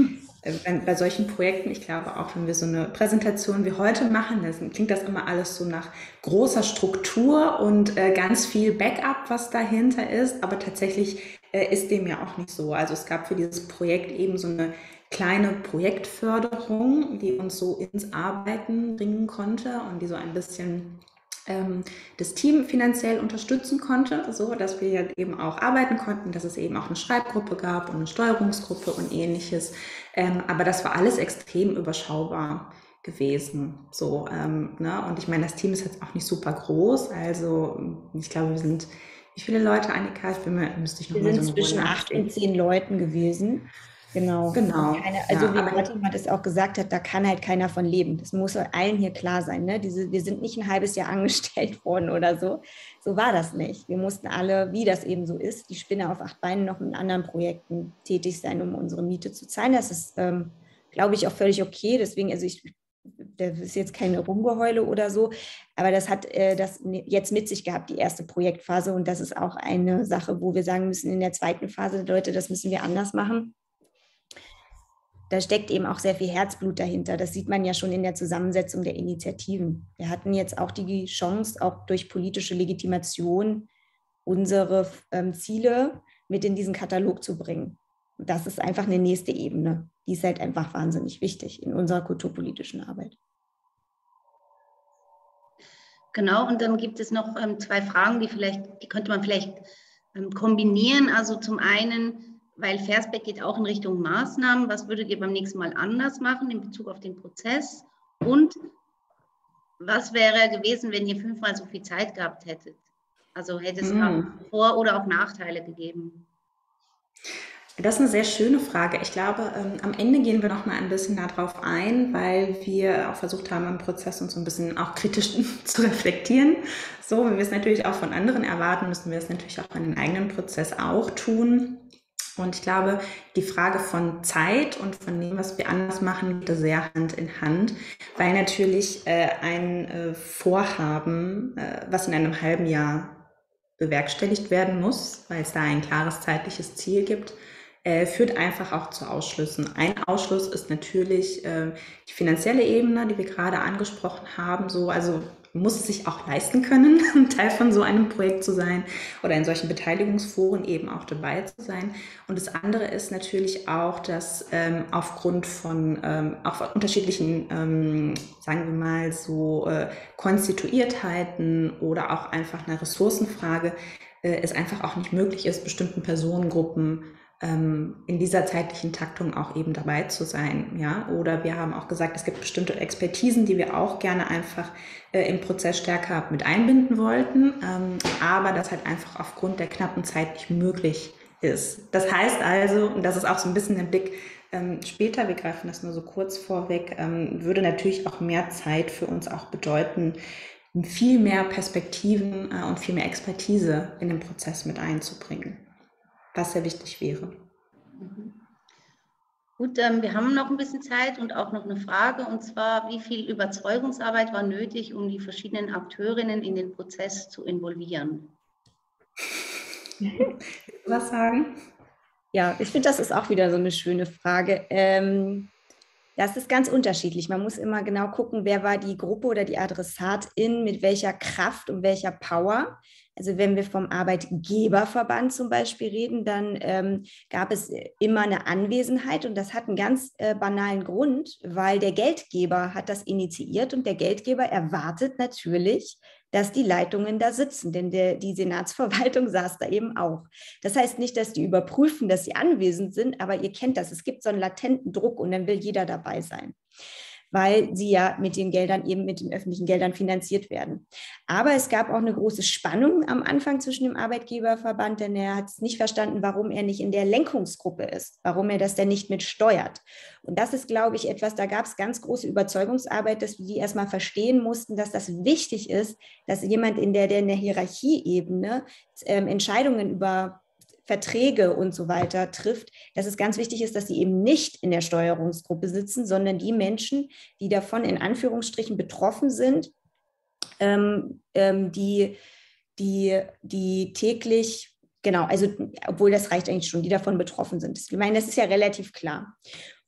bei, bei solchen Projekten, ich glaube auch, wenn wir so eine Präsentation wie heute machen, dann klingt das immer alles so nach großer Struktur und äh, ganz viel Backup, was dahinter ist, aber tatsächlich äh, ist dem ja auch nicht so. Also es gab für dieses Projekt eben so eine kleine Projektförderung, die uns so ins Arbeiten bringen konnte und die so ein bisschen ähm, das Team finanziell unterstützen konnte, so dass wir eben auch arbeiten konnten, dass es eben auch eine Schreibgruppe gab und eine Steuerungsgruppe und ähnliches. Ähm, aber das war alles extrem überschaubar gewesen. So, ähm, ne? Und ich meine, das Team ist jetzt auch nicht super groß. Also ich glaube, wir sind, wie viele Leute, Annika? Ich bin mir, müsste ich noch Wir mal sind so zwischen acht und zehn Leuten gewesen. Genau. Genau. Keine, also ja, wie aber Fatima das auch gesagt hat, da kann halt keiner von leben. Das muss allen hier klar sein. Ne? Diese, wir sind nicht ein halbes Jahr angestellt worden oder so. So war das nicht. Wir mussten alle, wie das eben so ist, die Spinne auf acht Beinen noch in anderen Projekten tätig sein, um unsere Miete zu zahlen. Das ist, ähm, glaube ich, auch völlig okay. Deswegen, also ich, das ist jetzt keine Rumgeheule oder so, aber das hat äh, das jetzt mit sich gehabt, die erste Projektphase. Und das ist auch eine Sache, wo wir sagen müssen, in der zweiten Phase, Leute, das müssen wir anders machen. Da steckt eben auch sehr viel Herzblut dahinter. Das sieht man ja schon in der Zusammensetzung der Initiativen. Wir hatten jetzt auch die Chance, auch durch politische Legitimation unsere ähm, Ziele mit in diesen Katalog zu bringen. Und das ist einfach eine nächste Ebene. Die ist halt einfach wahnsinnig wichtig in unserer kulturpolitischen Arbeit. Genau, und dann gibt es noch ähm, zwei Fragen, die vielleicht, die könnte man vielleicht ähm, kombinieren. Also zum einen, weil Versbeck geht auch in Richtung Maßnahmen. Was würdet ihr beim nächsten Mal anders machen in Bezug auf den Prozess? Und was wäre gewesen, wenn ihr fünfmal so viel Zeit gehabt hättet? Also hätte es mm. Vor- oder auch Nachteile gegeben? Das ist eine sehr schöne Frage. Ich glaube, ähm, am Ende gehen wir noch mal ein bisschen darauf ein, weil wir auch versucht haben, im Prozess uns so ein bisschen auch kritisch zu reflektieren. So, wie wir es natürlich auch von anderen erwarten, müssen wir es natürlich auch in den eigenen Prozess auch tun. Und ich glaube, die Frage von Zeit und von dem, was wir anders machen, geht sehr Hand in Hand, weil natürlich äh, ein äh, Vorhaben, äh, was in einem halben Jahr bewerkstelligt werden muss, weil es da ein klares zeitliches Ziel gibt, äh, führt einfach auch zu Ausschlüssen. Ein Ausschluss ist natürlich äh, die finanzielle Ebene, die wir gerade angesprochen haben. So, also muss es sich auch leisten können, Teil von so einem Projekt zu sein oder in solchen Beteiligungsforen eben auch dabei zu sein. Und das andere ist natürlich auch, dass ähm, aufgrund von ähm, auch von unterschiedlichen, ähm, sagen wir mal so, äh, Konstituiertheiten oder auch einfach einer Ressourcenfrage, äh, es einfach auch nicht möglich ist, bestimmten Personengruppen in dieser zeitlichen Taktung auch eben dabei zu sein, ja, oder wir haben auch gesagt, es gibt bestimmte Expertisen, die wir auch gerne einfach äh, im Prozess stärker mit einbinden wollten, ähm, aber das halt einfach aufgrund der knappen Zeit nicht möglich ist. Das heißt also, und das ist auch so ein bisschen der Blick ähm, später, wir greifen das nur so kurz vorweg, ähm, würde natürlich auch mehr Zeit für uns auch bedeuten, viel mehr Perspektiven äh, und viel mehr Expertise in den Prozess mit einzubringen, was sehr wichtig wäre. Mhm. Gut, ähm, wir haben noch ein bisschen Zeit und auch noch eine Frage, und zwar, wie viel Überzeugungsarbeit war nötig, um die verschiedenen Akteurinnen in den Prozess zu involvieren? Was sagen? Ja, ich finde, das ist auch wieder so eine schöne Frage. Ähm, das ist ganz unterschiedlich. Man muss immer genau gucken, wer war die Gruppe oder die Adressatin, mit welcher Kraft und welcher Power. Also wenn wir vom Arbeitgeberverband zum Beispiel reden, dann ähm, gab es immer eine Anwesenheit, und das hat einen ganz äh, banalen Grund, weil der Geldgeber hat das initiiert, und der Geldgeber erwartet natürlich, dass die Leitungen da sitzen, denn der, die Senatsverwaltung saß da eben auch. Das heißt nicht, dass die überprüfen, dass sie anwesend sind, aber ihr kennt das, es gibt so einen latenten Druck, und dann will jeder dabei sein, weil sie ja mit den Geldern, eben mit den öffentlichen Geldern finanziert werden. Aber es gab auch eine große Spannung am Anfang zwischen dem Arbeitgeberverband, denn er hat es nicht verstanden, warum er nicht in der Lenkungsgruppe ist, warum er das denn nicht mit steuert. Und das ist, glaube ich, etwas, da gab es ganz große Überzeugungsarbeit, dass wir die erstmal verstehen mussten, dass das wichtig ist, dass jemand in der, der in der Hierarchieebene äh, Entscheidungen über Verträge und so weiter trifft, dass es ganz wichtig ist, dass sie eben nicht in der Steuerungsgruppe sitzen, sondern die Menschen, die davon in Anführungsstrichen betroffen sind, ähm, ähm, die, die, die täglich, genau, also obwohl das reicht eigentlich schon, die davon betroffen sind. Ich meine, das ist ja relativ klar.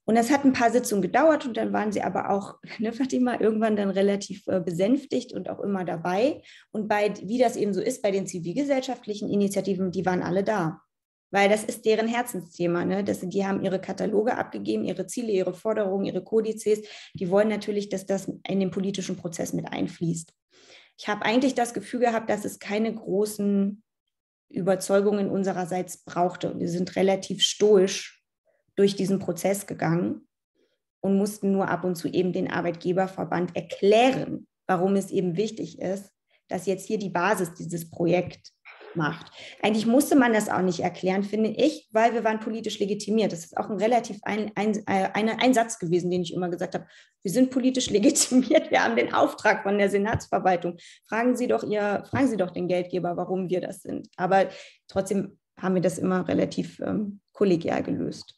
Und das hat ein paar Sitzungen gedauert und dann waren sie aber auch, ne, Fatima, irgendwann dann relativ äh, besänftigt und auch immer dabei. Und bei, wie das eben so ist bei den zivilgesellschaftlichen Initiativen, die waren alle da. Weil das ist deren Herzensthema. Ne? Das, die haben ihre Kataloge abgegeben, ihre Ziele, ihre Forderungen, ihre Kodizes. Die wollen natürlich, dass das in den politischen Prozess mit einfließt. Ich habe eigentlich das Gefühl gehabt, dass es keine großen Überzeugungen unsererseits brauchte. Wir sind relativ stoisch durch diesen Prozess gegangen und mussten nur ab und zu eben den Arbeitgeberverband erklären, warum es eben wichtig ist, dass jetzt hier die Basis dieses Projekts macht. Eigentlich musste man das auch nicht erklären, finde ich, weil wir waren politisch legitimiert. Das ist auch ein relativ ein, ein, ein, ein Satz gewesen, den ich immer gesagt habe. Wir sind politisch legitimiert, wir haben den Auftrag von der Senatsverwaltung. Fragen Sie doch, ihr, fragen Sie doch den Geldgeber, warum wir das sind. Aber trotzdem haben wir das immer relativ ähm, kollegial gelöst.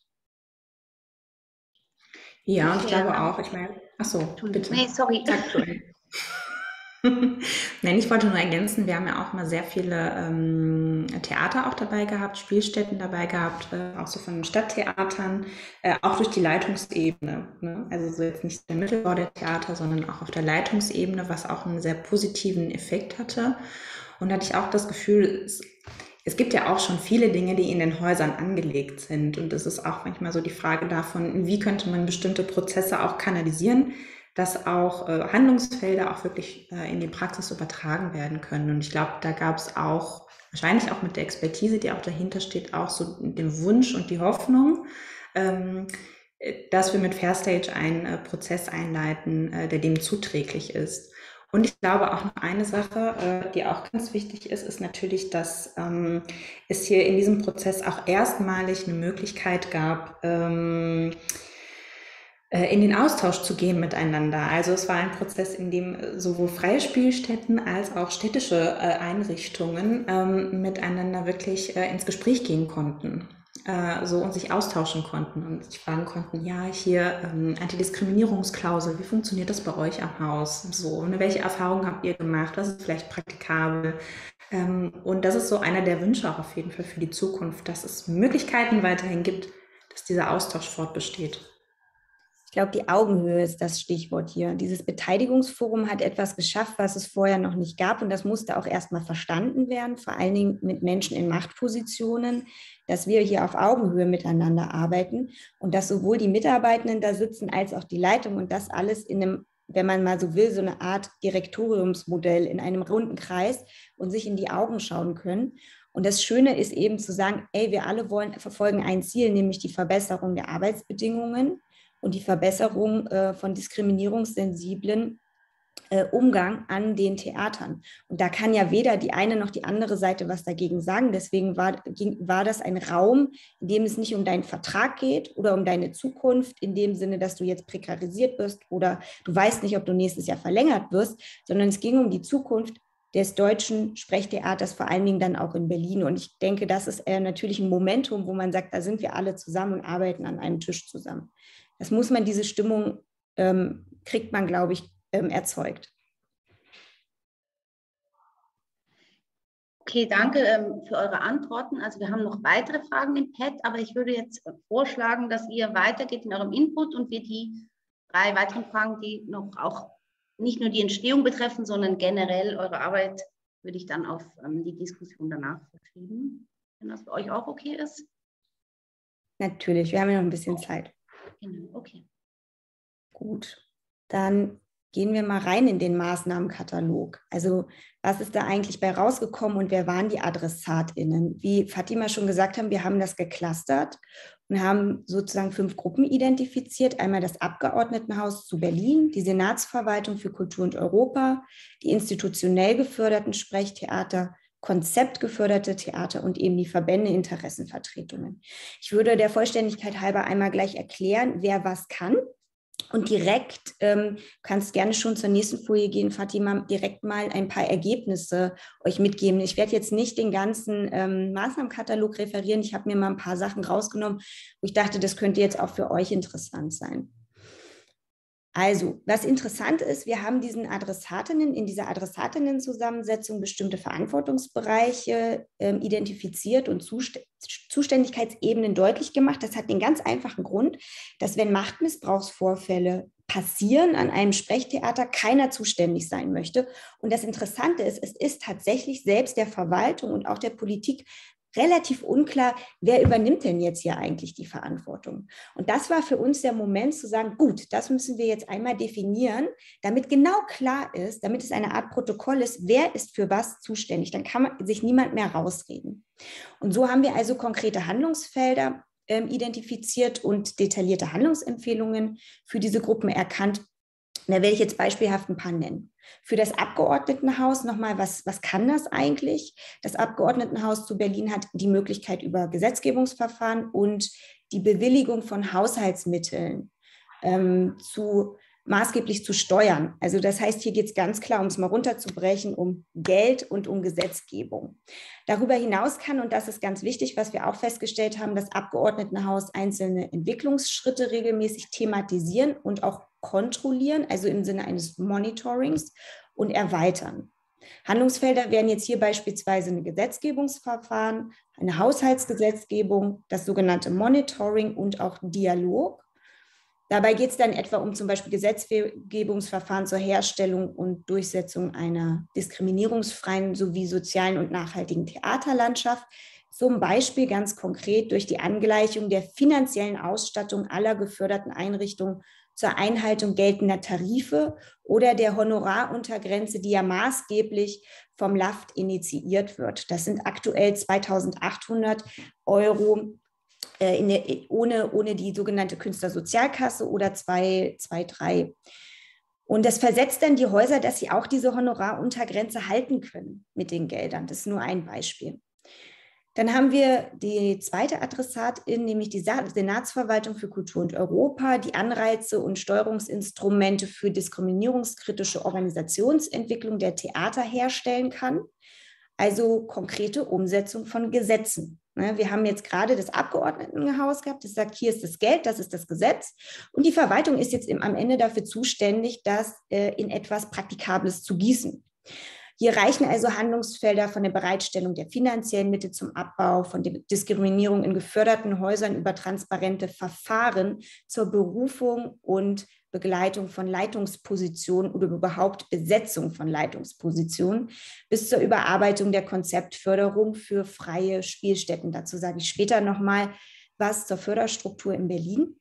Ja, und ich glaube auch, ich meine, ach so, bitte. Nee, sorry. Nein, ich wollte nur ergänzen, wir haben ja auch mal sehr viele ähm, Theater auch dabei gehabt, Spielstätten dabei gehabt, äh, auch so von den Stadttheatern, äh, auch durch die Leitungsebene. Ne? Also so jetzt nicht der Mittelbau der Theater, sondern auch auf der Leitungsebene, was auch einen sehr positiven Effekt hatte. Und da hatte ich auch das Gefühl, es, es gibt ja auch schon viele Dinge, die in den Häusern angelegt sind. Und es ist auch manchmal so die Frage davon, wie könnte man bestimmte Prozesse auch kanalisieren, dass auch äh, Handlungsfelder auch wirklich äh, in die Praxis übertragen werden können. Und ich glaube, da gab es auch, wahrscheinlich auch mit der Expertise, die auch dahinter steht, auch so den Wunsch und die Hoffnung, ähm, dass wir mit Fairstage einen äh, Prozess einleiten, äh, der dem zuträglich ist. Und ich glaube auch noch eine Sache, äh, die auch ganz wichtig ist, ist natürlich, dass ähm, es hier in diesem Prozess auch erstmalig eine Möglichkeit gab, ähm, in den Austausch zu gehen miteinander. Also es war ein Prozess, in dem sowohl freie Spielstätten als auch städtische äh, Einrichtungen ähm, miteinander wirklich äh, ins Gespräch gehen konnten. Äh, so und sich austauschen konnten und sich fragen konnten, ja, hier ähm, Antidiskriminierungsklausel, wie funktioniert das bei euch am Haus? So, ne, welche Erfahrungen habt ihr gemacht? Was ist vielleicht praktikabel? Ähm, und das ist so einer der Wünsche auch auf jeden Fall für die Zukunft, dass es Möglichkeiten weiterhin gibt, dass dieser Austausch fortbesteht. Ich glaube, die Augenhöhe ist das Stichwort hier. Dieses Beteiligungsforum hat etwas geschafft, was es vorher noch nicht gab. Und das musste auch erstmal verstanden werden, vor allen Dingen mit Menschen in Machtpositionen, dass wir hier auf Augenhöhe miteinander arbeiten und dass sowohl die Mitarbeitenden da sitzen als auch die Leitung und das alles in einem, wenn man mal so will, so eine Art Direktoriumsmodell in einem runden Kreis und sich in die Augen schauen können. Und das Schöne ist eben zu sagen, ey, wir alle wollen, verfolgen ein Ziel, nämlich die Verbesserung der Arbeitsbedingungen und die Verbesserung äh, von diskriminierungssensiblen äh, Umgang an den Theatern. Und da kann ja weder die eine noch die andere Seite was dagegen sagen. Deswegen war, ging, war das ein Raum, in dem es nicht um deinen Vertrag geht oder um deine Zukunft, in dem Sinne, dass du jetzt prekarisiert wirst oder du weißt nicht, ob du nächstes Jahr verlängert wirst, sondern es ging um die Zukunft des deutschen Sprechtheaters, vor allen Dingen dann auch in Berlin. Und ich denke, das ist äh, natürlich ein Momentum, wo man sagt, da sind wir alle zusammen und arbeiten an einem Tisch zusammen. Das muss man, diese Stimmung ähm, kriegt man, glaube ich, ähm, erzeugt. Okay, danke ähm, für eure Antworten. Also wir haben noch weitere Fragen im Pad, aber ich würde jetzt vorschlagen, dass ihr weitergeht in eurem Input und wir die drei weiteren Fragen, die noch auch nicht nur die Entstehung betreffen, sondern generell eure Arbeit, würde ich dann auf ähm, die Diskussion danach verschieben, wenn das für euch auch okay ist. Natürlich, wir haben ja noch ein bisschen Zeit. Genau, okay. Gut, dann gehen wir mal rein in den Maßnahmenkatalog. Also was ist da eigentlich bei rausgekommen und wer waren die AdressatInnen? Wie Fatima schon gesagt haben, wir haben das geclustert und haben sozusagen fünf Gruppen identifiziert. Einmal das Abgeordnetenhaus zu Berlin, die Senatsverwaltung für Kultur und Europa, die institutionell geförderten Sprechtheater, konzeptgeförderte Theater und eben die Verbände, Interessenvertretungen. Ich würde der Vollständigkeit halber einmal gleich erklären, wer was kann. Und direkt, ähm, kannst gerne schon zur nächsten Folie gehen, Fatima, direkt mal ein paar Ergebnisse euch mitgeben. Ich werde jetzt nicht den ganzen ähm, Maßnahmenkatalog referieren. Ich habe mir mal ein paar Sachen rausgenommen, wo ich dachte, das könnte jetzt auch für euch interessant sein. Also, was interessant ist, wir haben diesen Adressatinnen, in dieser Adressatinnen-Zusammensetzung bestimmte Verantwortungsbereiche äh, identifiziert und Zust- Zuständigkeitsebenen deutlich gemacht. Das hat den ganz einfachen Grund, dass wenn Machtmissbrauchsvorfälle passieren an einem Sprechtheater, keiner zuständig sein möchte. Und das Interessante ist, es ist tatsächlich selbst der Verwaltung und auch der Politik relativ unklar, wer übernimmt denn jetzt hier eigentlich die Verantwortung? Und das war für uns der Moment zu sagen, gut, das müssen wir jetzt einmal definieren, damit genau klar ist, damit es eine Art Protokoll ist, wer ist für was zuständig. Dann kann man sich niemand mehr rausreden. Und so haben wir also konkrete Handlungsfelder ähm, identifiziert und detaillierte Handlungsempfehlungen für diese Gruppen erkannt. Da werde ich jetzt beispielhaft ein paar nennen. Für das Abgeordnetenhaus nochmal, was, was kann das eigentlich? Das Abgeordnetenhaus zu Berlin hat die Möglichkeit über Gesetzgebungsverfahren und die Bewilligung von Haushaltsmitteln ähm, zu maßgeblich zu steuern. Also das heißt, hier geht es ganz klar, um es mal runterzubrechen, um Geld und um Gesetzgebung. Darüber hinaus kann, und das ist ganz wichtig, was wir auch festgestellt haben, das Abgeordnetenhaus einzelne Entwicklungsschritte regelmäßig thematisieren und auch kontrollieren, also im Sinne eines Monitorings und erweitern. Handlungsfelder wären jetzt hier beispielsweise ein Gesetzgebungsverfahren, eine Haushaltsgesetzgebung, das sogenannte Monitoring und auch Dialog. Dabei geht es dann etwa um zum Beispiel Gesetzgebungsverfahren zur Herstellung und Durchsetzung einer diskriminierungsfreien sowie sozialen und nachhaltigen Theaterlandschaft. Zum Beispiel ganz konkret durch die Angleichung der finanziellen Ausstattung aller geförderten Einrichtungen zur Einhaltung geltender Tarife oder der Honoraruntergrenze, die ja maßgeblich vom L A F T initiiert wird. Das sind aktuell zweitausendachthundert Euro In der, ohne, ohne die sogenannte Künstlersozialkasse oder zwei, zwei, drei. Und das versetzt dann die Häuser, dass sie auch diese Honoraruntergrenze halten können mit den Geldern. Das ist nur ein Beispiel. Dann haben wir die zweite Adressatin, nämlich die Senatsverwaltung für Kultur und Europa, die Anreize und Steuerungsinstrumente für diskriminierungskritische Organisationsentwicklung der Theater herstellen kann. Also konkrete Umsetzung von Gesetzen. Wir haben jetzt gerade das Abgeordnetenhaus gehabt, das sagt, hier ist das Geld, das ist das Gesetz. Und die Verwaltung ist jetzt am Ende dafür zuständig, das in etwas Praktikables zu gießen. Hier reichen also Handlungsfelder von der Bereitstellung der finanziellen Mittel zum Abbau, von der Diskriminierung in geförderten Häusern über transparente Verfahren zur Berufung und Begleitung von Leitungspositionen oder überhaupt Besetzung von Leitungspositionen bis zur Überarbeitung der Konzeptförderung für freie Spielstätten. Dazu sage ich später nochmal was zur Förderstruktur in Berlin.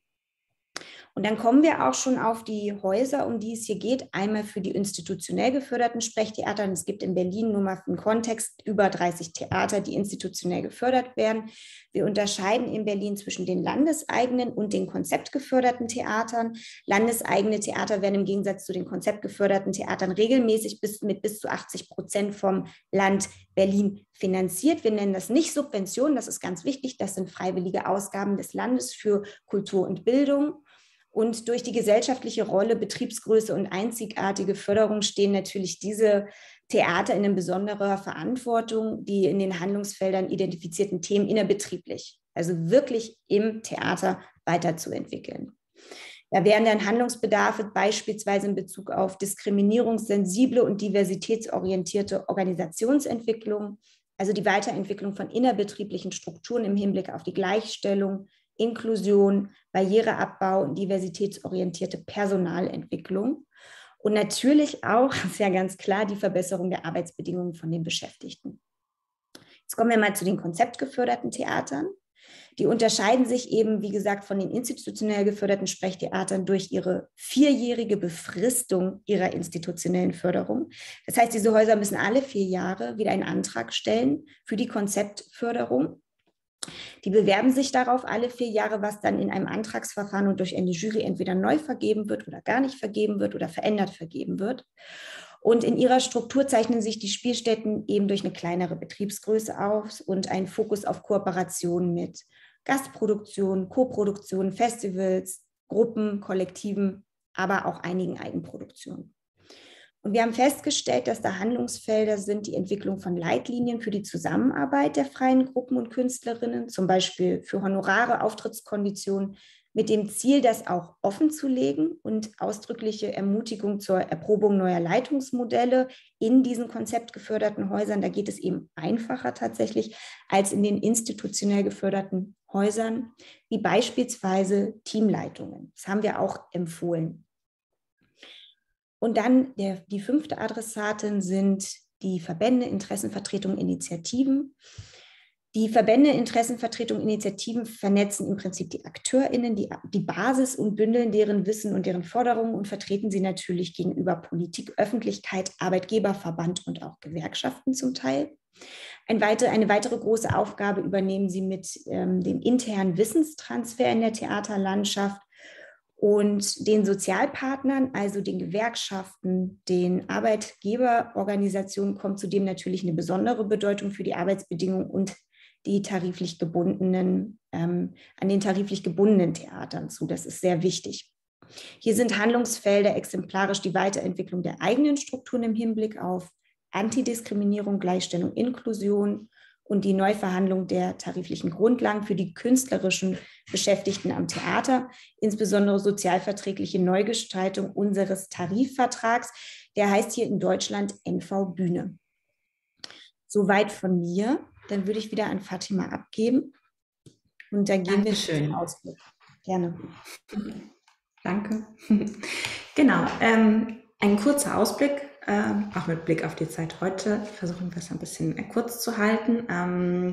Und dann kommen wir auch schon auf die Häuser, um die es hier geht. Einmal für die institutionell geförderten Sprechtheater. Es gibt in Berlin nur mal für den Kontext über dreißig Theater, die institutionell gefördert werden. Wir unterscheiden in Berlin zwischen den landeseigenen und den konzeptgeförderten Theatern. Landeseigene Theater werden im Gegensatz zu den konzeptgeförderten Theatern regelmäßig bis, mit bis zu achtzig Prozent vom Land Berlin finanziert. Wir nennen das nicht Subventionen, das ist ganz wichtig. Das sind freiwillige Ausgaben des Landes für Kultur und Bildung. Und durch die gesellschaftliche Rolle, Betriebsgröße und einzigartige Förderung stehen natürlich diese Theater in besonderer Verantwortung, die in den Handlungsfeldern identifizierten Themen innerbetrieblich, also wirklich im Theater weiterzuentwickeln. Da wären dann Handlungsbedarfe beispielsweise in Bezug auf diskriminierungssensible und diversitätsorientierte Organisationsentwicklung, also die Weiterentwicklung von innerbetrieblichen Strukturen im Hinblick auf die Gleichstellung, Inklusion, Barriereabbau und diversitätsorientierte Personalentwicklung. Und natürlich auch, das ist ja ganz klar, die Verbesserung der Arbeitsbedingungen von den Beschäftigten. Jetzt kommen wir mal zu den konzeptgeförderten Theatern. Die unterscheiden sich eben, wie gesagt, von den institutionell geförderten Sprechtheatern durch ihre vierjährige Befristung ihrer institutionellen Förderung. Das heißt, diese Häuser müssen alle vier Jahre wieder einen Antrag stellen für die Konzeptförderung. Die bewerben sich darauf alle vier Jahre, was dann in einem Antragsverfahren und durch eine Jury entweder neu vergeben wird oder gar nicht vergeben wird oder verändert vergeben wird. Und in ihrer Struktur zeichnen sich die Spielstätten eben durch eine kleinere Betriebsgröße aus und einen Fokus auf Kooperation mit Gastproduktionen, Koproduktionen, Festivals, Gruppen, Kollektiven, aber auch einigen Eigenproduktionen. Und wir haben festgestellt, dass da Handlungsfelder sind die Entwicklung von Leitlinien für die Zusammenarbeit der freien Gruppen und Künstlerinnen, zum Beispiel für Honorare, Auftrittskonditionen, mit dem Ziel, das auch offen zu legen und ausdrückliche Ermutigung zur Erprobung neuer Leitungsmodelle in diesen konzeptgeförderten Häusern. Da geht es eben einfacher tatsächlich als in den institutionell geförderten Häusern, wie beispielsweise Teamleitungen. Das haben wir auch empfohlen. Und dann der, die fünfte Adressatin sind die Verbände, Interessenvertretungen, Initiativen. Die Verbände, Interessenvertretungen, Initiativen vernetzen im Prinzip die AkteurInnen, die, die Basis und bündeln deren Wissen und deren Forderungen und vertreten sie natürlich gegenüber Politik, Öffentlichkeit, Arbeitgeberverband und auch Gewerkschaften zum Teil. Ein weiter, eine weitere große Aufgabe übernehmen sie mit ähm, dem internen Wissenstransfer in der Theaterlandschaft und den Sozialpartnern, also den Gewerkschaften, den Arbeitgeberorganisationen, kommt zudem natürlich eine besondere Bedeutung für die Arbeitsbedingungen und die tariflich gebundenen, ähm, an den tariflich gebundenen Theatern zu. Das ist sehr wichtig. Hier sind Handlungsfelder exemplarisch die Weiterentwicklung der eigenen Strukturen im Hinblick auf Antidiskriminierung, Gleichstellung, Inklusion und die Neuverhandlung der tariflichen Grundlagen für die künstlerischen Beschäftigten am Theater, insbesondere sozialverträgliche Neugestaltung unseres Tarifvertrags. Der heißt hier in Deutschland N V Bühne. Soweit von mir. Dann würde ich wieder an Fatima abgeben und dann gehen Dankeschön. wir zum Ausblick. Gerne. Danke. Genau, ähm, ein kurzer Ausblick, äh, auch mit Blick auf die Zeit heute. Versuchen wir es ein bisschen kurz zu halten. Ähm,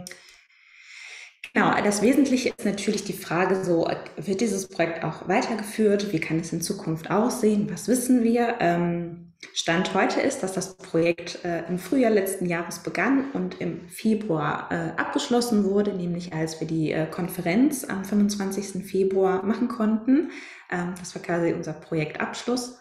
Genau, das Wesentliche ist natürlich die Frage, so wird dieses Projekt auch weitergeführt? Wie kann es in Zukunft aussehen? Was wissen wir? Ähm, Stand heute ist, dass das Projekt äh, im Frühjahr letzten Jahres begann und im Februar äh, abgeschlossen wurde, nämlich als wir die äh, Konferenz am fünfundzwanzigsten Februar machen konnten. Ähm, das war quasi unser Projektabschluss.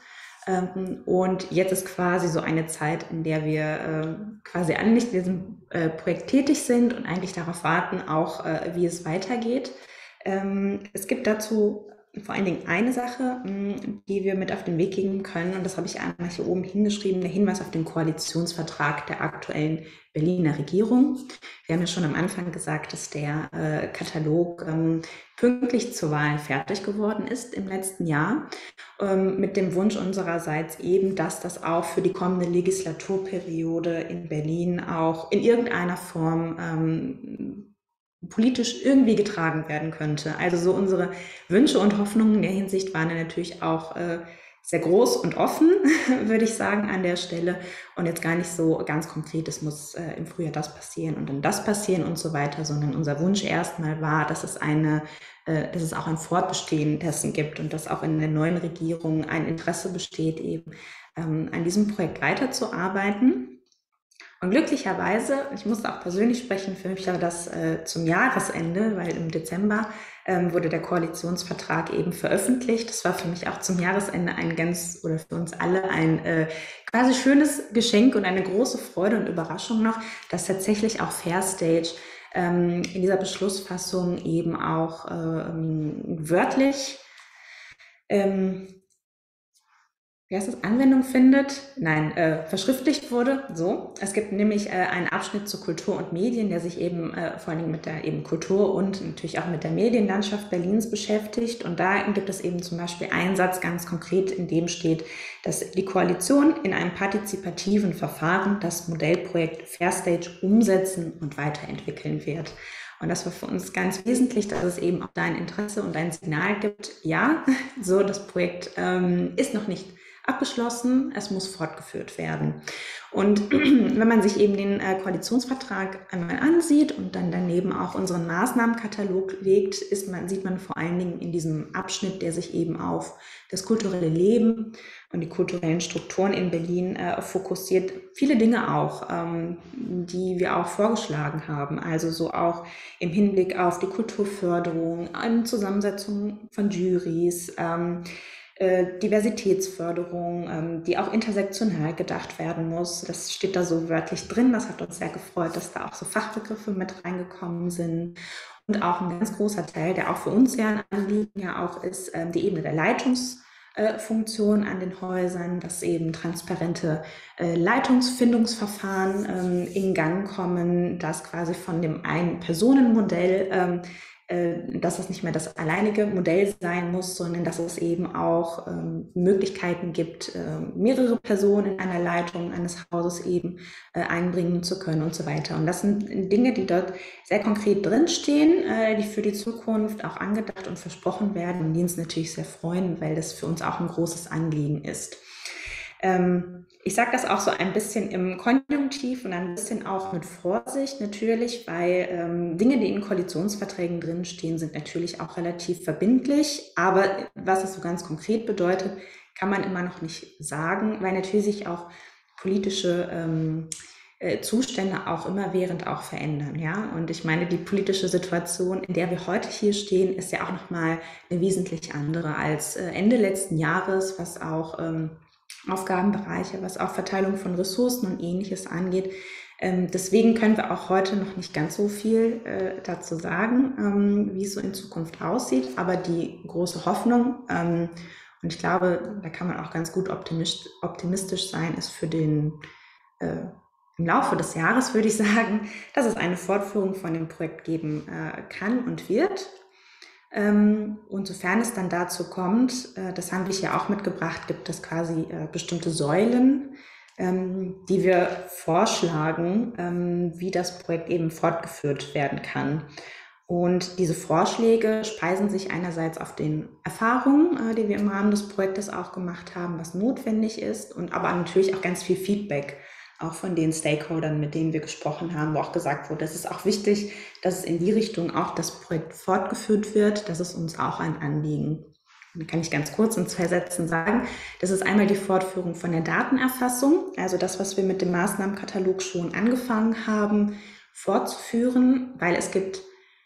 Und jetzt ist quasi so eine Zeit, in der wir äh, quasi alle nicht in diesem äh, Projekt tätig sind und eigentlich darauf warten, auch äh, wie es weitergeht. Ähm, es gibt dazu vor allen Dingen eine Sache, mh, die wir mit auf den Weg geben können, und das habe ich einmal hier oben hingeschrieben, der Hinweis auf den Koalitionsvertrag der aktuellen Berliner Regierung. Wir haben ja schon am Anfang gesagt, dass der äh, Katalog ähm, pünktlich zur Wahl fertig geworden ist im letzten Jahr, ähm, mit dem Wunsch unsererseits eben, dass das auch für die kommende Legislaturperiode in Berlin auch in irgendeiner Form ähm, politisch irgendwie getragen werden könnte. Also so unsere Wünsche und Hoffnungen in der Hinsicht waren ja natürlich auch äh, sehr groß und offen, würde ich sagen, an der Stelle. Und jetzt gar nicht so ganz konkret, es muss äh, im Frühjahr das passieren und dann das passieren und so weiter, sondern unser Wunsch erstmal war, dass es eine, äh, dass es auch ein Fortbestehen dessen gibt und dass auch in der neuen Regierung ein Interesse besteht, eben ähm, an diesem Projekt weiterzuarbeiten. Und glücklicherweise, ich musste auch persönlich sprechen, für mich war das äh, zum Jahresende, weil im Dezember ähm, wurde der Koalitionsvertrag eben veröffentlicht. Das war für mich auch zum Jahresende ein ganz, oder für uns alle ein äh, quasi schönes Geschenk und eine große Freude und Überraschung noch, dass tatsächlich auch Fairstage ähm, in dieser Beschlussfassung eben auch ähm, wörtlich ähm, wie heißt das, Anwendung findet, nein, äh, verschriftlicht wurde. So, es gibt nämlich äh, einen Abschnitt zu Kultur und Medien, der sich eben äh, vor allem mit der eben Kultur und natürlich auch mit der Medienlandschaft Berlins beschäftigt. Und da gibt es eben zum Beispiel einen Satz ganz konkret, in dem steht, dass die Koalition in einem partizipativen Verfahren das Modellprojekt Fairstage umsetzen und weiterentwickeln wird. Und das war für uns ganz wesentlich, dass es eben auch da ein Interesse und ein Signal gibt. Ja, so das Projekt ähm, ist noch nicht abgeschlossen, es muss fortgeführt werden. Und wenn man sich eben den äh, Koalitionsvertrag einmal ansieht und dann daneben auch unseren Maßnahmenkatalog legt, ist man, sieht man vor allen Dingen in diesem Abschnitt, der sich eben auf das kulturelle Leben und die kulturellen Strukturen in Berlin äh, fokussiert, viele Dinge auch, ähm, die wir auch vorgeschlagen haben. Also so auch im Hinblick auf die Kulturförderung, eine Zusammensetzung von Jurys, ähm, Diversitätsförderung, ähm, die auch intersektional gedacht werden muss. Das steht da so wörtlich drin. Das hat uns sehr gefreut, dass da auch so Fachbegriffe mit reingekommen sind. Und auch ein ganz großer Teil, der auch für uns ja ein Anliegen ja auch ist, ähm, die Ebene der Leitungsfunktion äh, an den Häusern, dass eben transparente äh, Leitungsfindungsverfahren ähm, in Gang kommen, dass quasi von dem einen Personenmodell ähm, äh, dass es nicht mehr das alleinige Modell sein muss, sondern dass es eben auch ähm, Möglichkeiten gibt, äh, mehrere Personen in einer Leitung eines Hauses eben äh, einbringen zu können und so weiter. Und das sind Dinge, die dort sehr konkret drinstehen, äh, die für die Zukunft auch angedacht und versprochen werden und die uns natürlich sehr freuen, weil das für uns auch ein großes Anliegen ist. Ähm, ich sage das auch so ein bisschen im Konjunktiv und ein bisschen auch mit Vorsicht natürlich, weil ähm, Dinge, die in Koalitionsverträgen drinstehen, sind natürlich auch relativ verbindlich. Aber was es so ganz konkret bedeutet, kann man immer noch nicht sagen, weil natürlich sich auch politische ähm, äh, Zustände auch immerwährend auch verändern. Ja? Und ich meine, die politische Situation, in der wir heute hier stehen, ist ja auch nochmal eine wesentlich andere als äh, Ende letzten Jahres, was auch ähm, Aufgabenbereiche, was auch Verteilung von Ressourcen und Ähnliches angeht. Ähm, deswegen können wir auch heute noch nicht ganz so viel äh, dazu sagen, ähm, wie es so in Zukunft aussieht. Aber die große Hoffnung, ähm, und ich glaube, da kann man auch ganz gut optimistisch, optimistisch sein, ist für den äh, im Laufe des Jahres, würde ich sagen, dass es eine Fortführung von dem Projekt geben äh, kann und wird. Ähm, und sofern es dann dazu kommt, äh, das haben wir hier auch mitgebracht, gibt es quasi äh, bestimmte Säulen, ähm, die wir vorschlagen, ähm, wie das Projekt eben fortgeführt werden kann. Und diese Vorschläge speisen sich einerseits auf den Erfahrungen, äh, die wir im Rahmen des Projektes auch gemacht haben, was notwendig ist, und aber natürlich auch ganz viel Feedback, auch von den Stakeholdern, mit denen wir gesprochen haben, wo auch gesagt wurde, es ist auch wichtig, dass es in die Richtung auch das Projekt fortgeführt wird. Das ist uns auch ein Anliegen. Da kann ich ganz kurz in zwei Sätzen sagen, das ist einmal die Fortführung von der Datenerfassung, also das, was wir mit dem Maßnahmenkatalog schon angefangen haben, fortzuführen, weil es gibt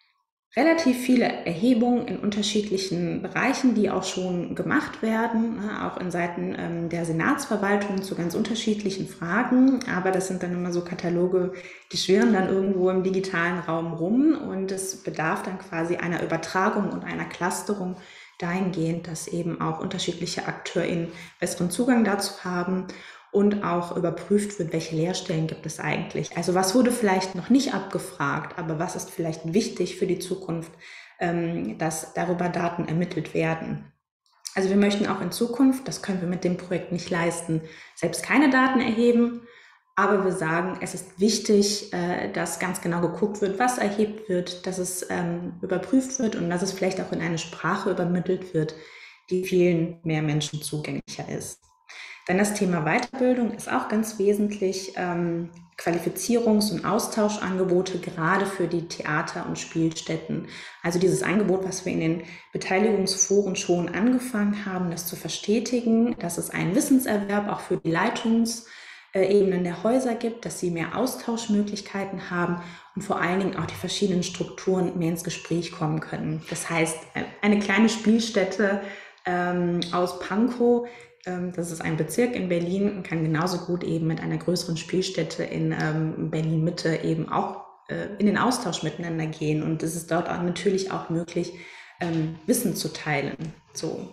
relativ viele Erhebungen in unterschiedlichen Bereichen, die auch schon gemacht werden, auch in Seiten ähm, der Senatsverwaltung zu ganz unterschiedlichen Fragen. Aber das sind dann immer so Kataloge, die schwirren dann irgendwo im digitalen Raum rum und es bedarf dann quasi einer Übertragung und einer Clusterung dahingehend, dass eben auch unterschiedliche AkteurInnen besseren Zugang dazu haben und auch überprüft wird, welche Leerstellen gibt es eigentlich. Also was wurde vielleicht noch nicht abgefragt, aber was ist vielleicht wichtig für die Zukunft, ähm, dass darüber Daten ermittelt werden. Also wir möchten auch in Zukunft, das können wir mit dem Projekt nicht leisten, selbst keine Daten erheben, aber wir sagen, es ist wichtig, äh, dass ganz genau geguckt wird, was erhebt wird, dass es ähm, überprüft wird und dass es vielleicht auch in eine Sprache übermittelt wird, die vielen mehr Menschen zugänglicher ist. Dann das Thema Weiterbildung ist auch ganz wesentlich. Ähm, Qualifizierungs- und Austauschangebote, gerade für die Theater- und Spielstätten. Also dieses Angebot, was wir in den Beteiligungsforen schon angefangen haben, das zu verstetigen, dass es einen Wissenserwerb auch für die Leitungsebenen der Häuser gibt, dass sie mehr Austauschmöglichkeiten haben und vor allen Dingen auch die verschiedenen Strukturen mehr ins Gespräch kommen können. Das heißt, eine kleine Spielstätte ähm, aus Pankow, das ist ein Bezirk in Berlin, kann genauso gut eben mit einer größeren Spielstätte in ähm, Berlin-Mitte eben auch äh, in den Austausch miteinander gehen. Und es ist dort auch natürlich auch möglich, ähm, Wissen zu teilen. So.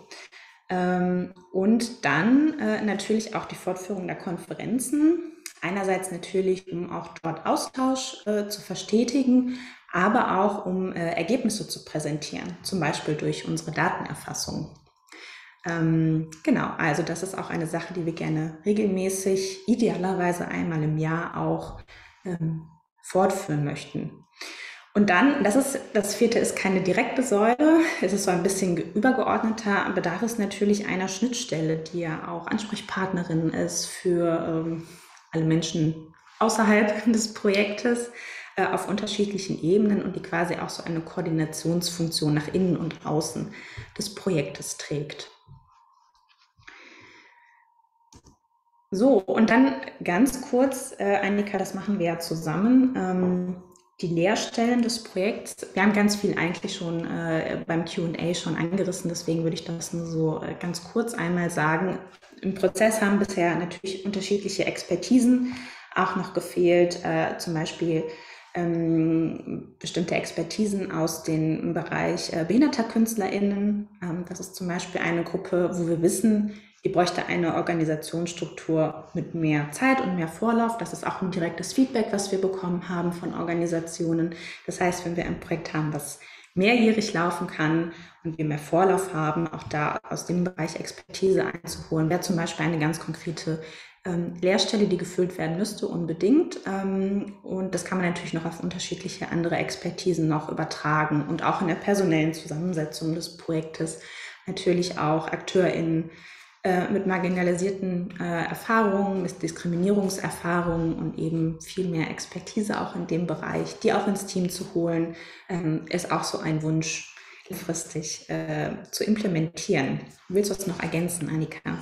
Ähm, und dann äh, natürlich auch die Fortführung der Konferenzen. Einerseits natürlich, um auch dort Austausch äh, zu verstetigen, aber auch um äh, Ergebnisse zu präsentieren, zum Beispiel durch unsere Datenerfassung. Ähm, genau, also das ist auch eine Sache, die wir gerne regelmäßig, idealerweise einmal im Jahr auch ähm, fortführen möchten. Und dann, das ist, das vierte ist keine direkte Säule, es ist so ein bisschen übergeordneter, bedarf es natürlich einer Schnittstelle, die ja auch Ansprechpartnerin ist für ähm, alle Menschen außerhalb des Projektes äh, auf unterschiedlichen Ebenen und die quasi auch so eine Koordinationsfunktion nach innen und außen des Projektes trägt. So, und dann ganz kurz, äh, Annika, das machen wir ja zusammen, ähm, die Leerstellen des Projekts. Wir haben ganz viel eigentlich schon äh, beim Q und A schon angerissen, deswegen würde ich das nur so äh, ganz kurz einmal sagen. Im Prozess haben bisher natürlich unterschiedliche Expertisen auch noch gefehlt, äh, zum Beispiel ähm, bestimmte Expertisen aus dem Bereich äh, behinderter KünstlerInnen. Ähm, das ist zum Beispiel eine Gruppe, wo wir wissen, die bräuchte eine Organisationsstruktur mit mehr Zeit und mehr Vorlauf. Das ist auch ein direktes Feedback, was wir bekommen haben von Organisationen. Das heißt, wenn wir ein Projekt haben, was mehrjährig laufen kann und wir mehr Vorlauf haben, auch da aus dem Bereich Expertise einzuholen. Wäre zum Beispiel eine ganz konkrete ähm, Lehrstelle, die gefüllt werden müsste, unbedingt. Ähm, und das kann man natürlich noch auf unterschiedliche andere Expertisen noch übertragen und auch in der personellen Zusammensetzung des Projektes natürlich auch AkteurInnen äh, mit marginalisierten äh, Erfahrungen, mit Diskriminierungserfahrungen und eben viel mehr Expertise auch in dem Bereich, die auch ins Team zu holen, ähm, ist auch so ein Wunsch, langfristig äh, zu implementieren. Willst du das noch ergänzen, Annika?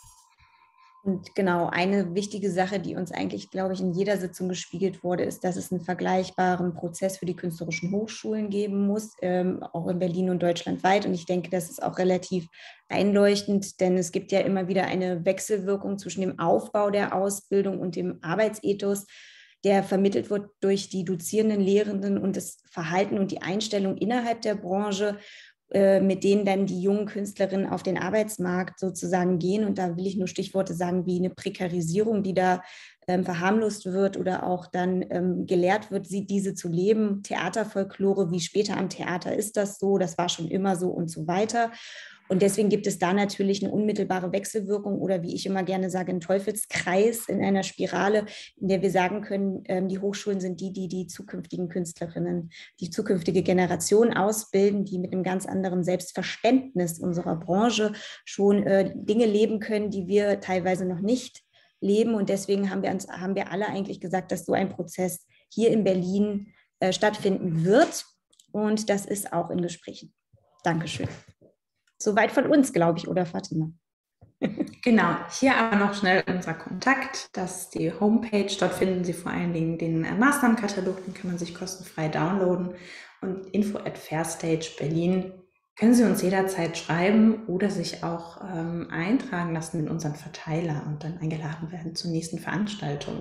Und genau, eine wichtige Sache, die uns eigentlich, glaube ich, in jeder Sitzung gespiegelt wurde, ist, dass es einen vergleichbaren Prozess für die künstlerischen Hochschulen geben muss, ähm, auch in Berlin und deutschlandweit. Und ich denke, das ist auch relativ einleuchtend, denn es gibt ja immer wieder eine Wechselwirkung zwischen dem Aufbau der Ausbildung und dem Arbeitsethos, der vermittelt wird durch die dozierenden Lehrenden und das Verhalten und die Einstellung innerhalb der Branche, mit denen dann die jungen Künstlerinnen auf den Arbeitsmarkt sozusagen gehen. Und da will ich nur Stichworte sagen wie eine Prekarisierung, die da ähm, verharmlost wird oder auch dann ähm, gelehrt wird, sie, diese zu leben. Theaterfolklore, wie später am Theater ist das so, das war schon immer so und so weiter. Und deswegen gibt es da natürlich eine unmittelbare Wechselwirkung oder wie ich immer gerne sage, einen Teufelskreis in einer Spirale, in der wir sagen können, die Hochschulen sind die, die die zukünftigen Künstlerinnen, die zukünftige Generation ausbilden, die mit einem ganz anderen Selbstverständnis unserer Branche schon äh, Dinge leben können, die wir teilweise noch nicht leben. Und deswegen haben wir, uns, haben wir alle eigentlich gesagt, dass so ein Prozess hier in Berlin äh, stattfinden wird. Und das ist auch in Gesprächen. Dankeschön. Soweit von uns, glaube ich, oder Fatima? Genau, hier aber noch schnell unser Kontakt, das ist die Homepage, dort finden Sie vor allen Dingen den Maßnahmenkatalog, den kann man sich kostenfrei downloaden und info at fairstage Berlin können Sie uns jederzeit schreiben oder sich auch ähm, eintragen lassen in unseren Verteiler und dann eingeladen werden zur nächsten Veranstaltung.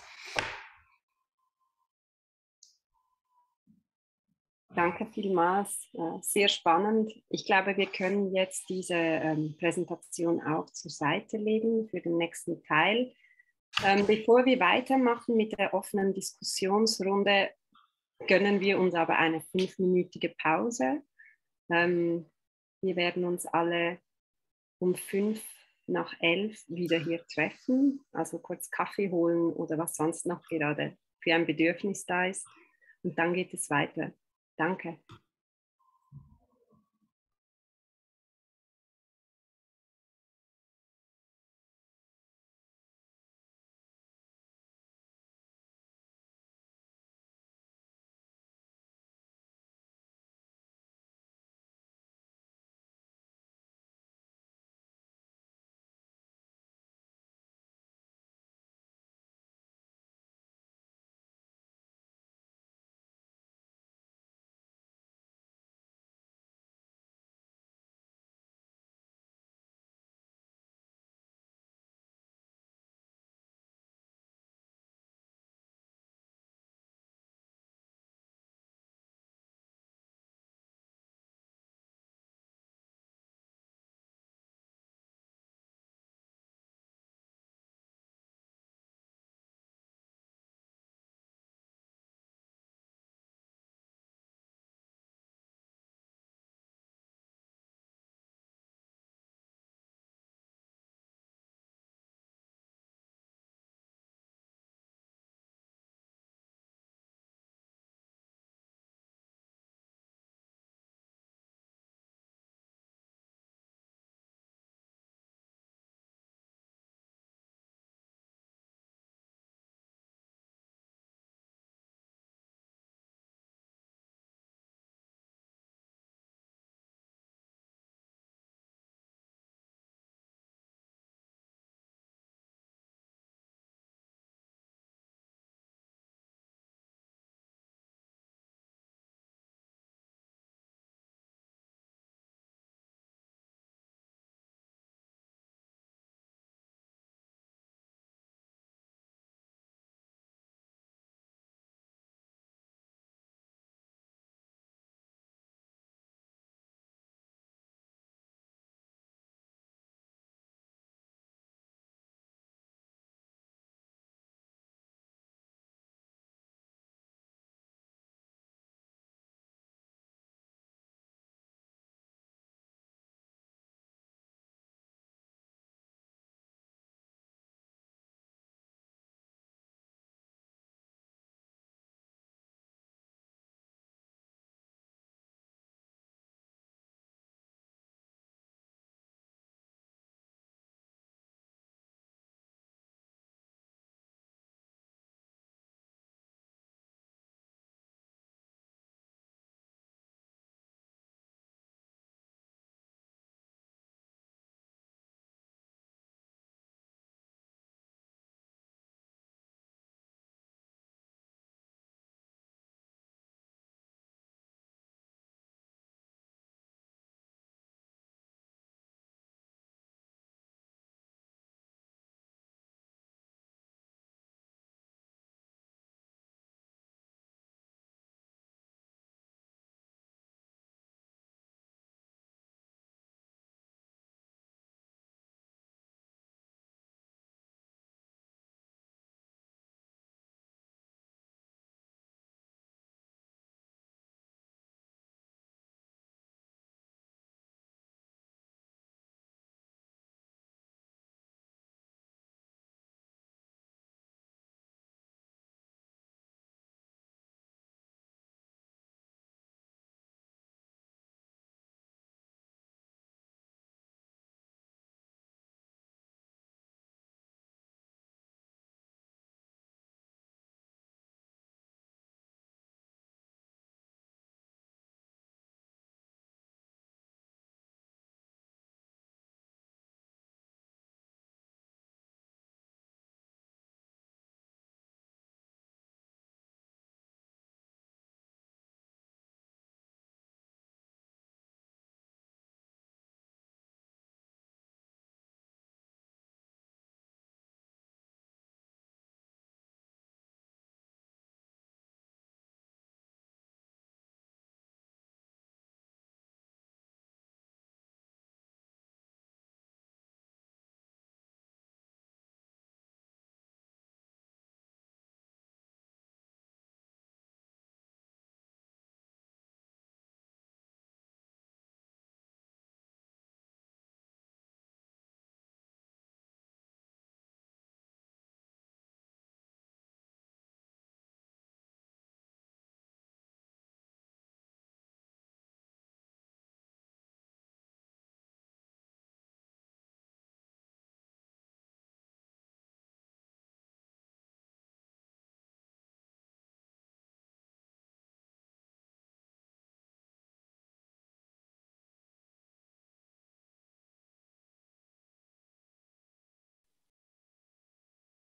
Danke vielmals, sehr spannend. Ich glaube, wir können jetzt diese ähm, Präsentation auch zur Seite legen für den nächsten Teil. Ähm, bevor wir weitermachen mit der offenen Diskussionsrunde, gönnen wir uns aber eine fünfminütige Pause. Ähm, wir werden uns alle um fünf nach elf wieder hier treffen, also kurz Kaffee holen oder was sonst noch gerade für ein Bedürfnis da ist. Und dann geht es weiter. Danke.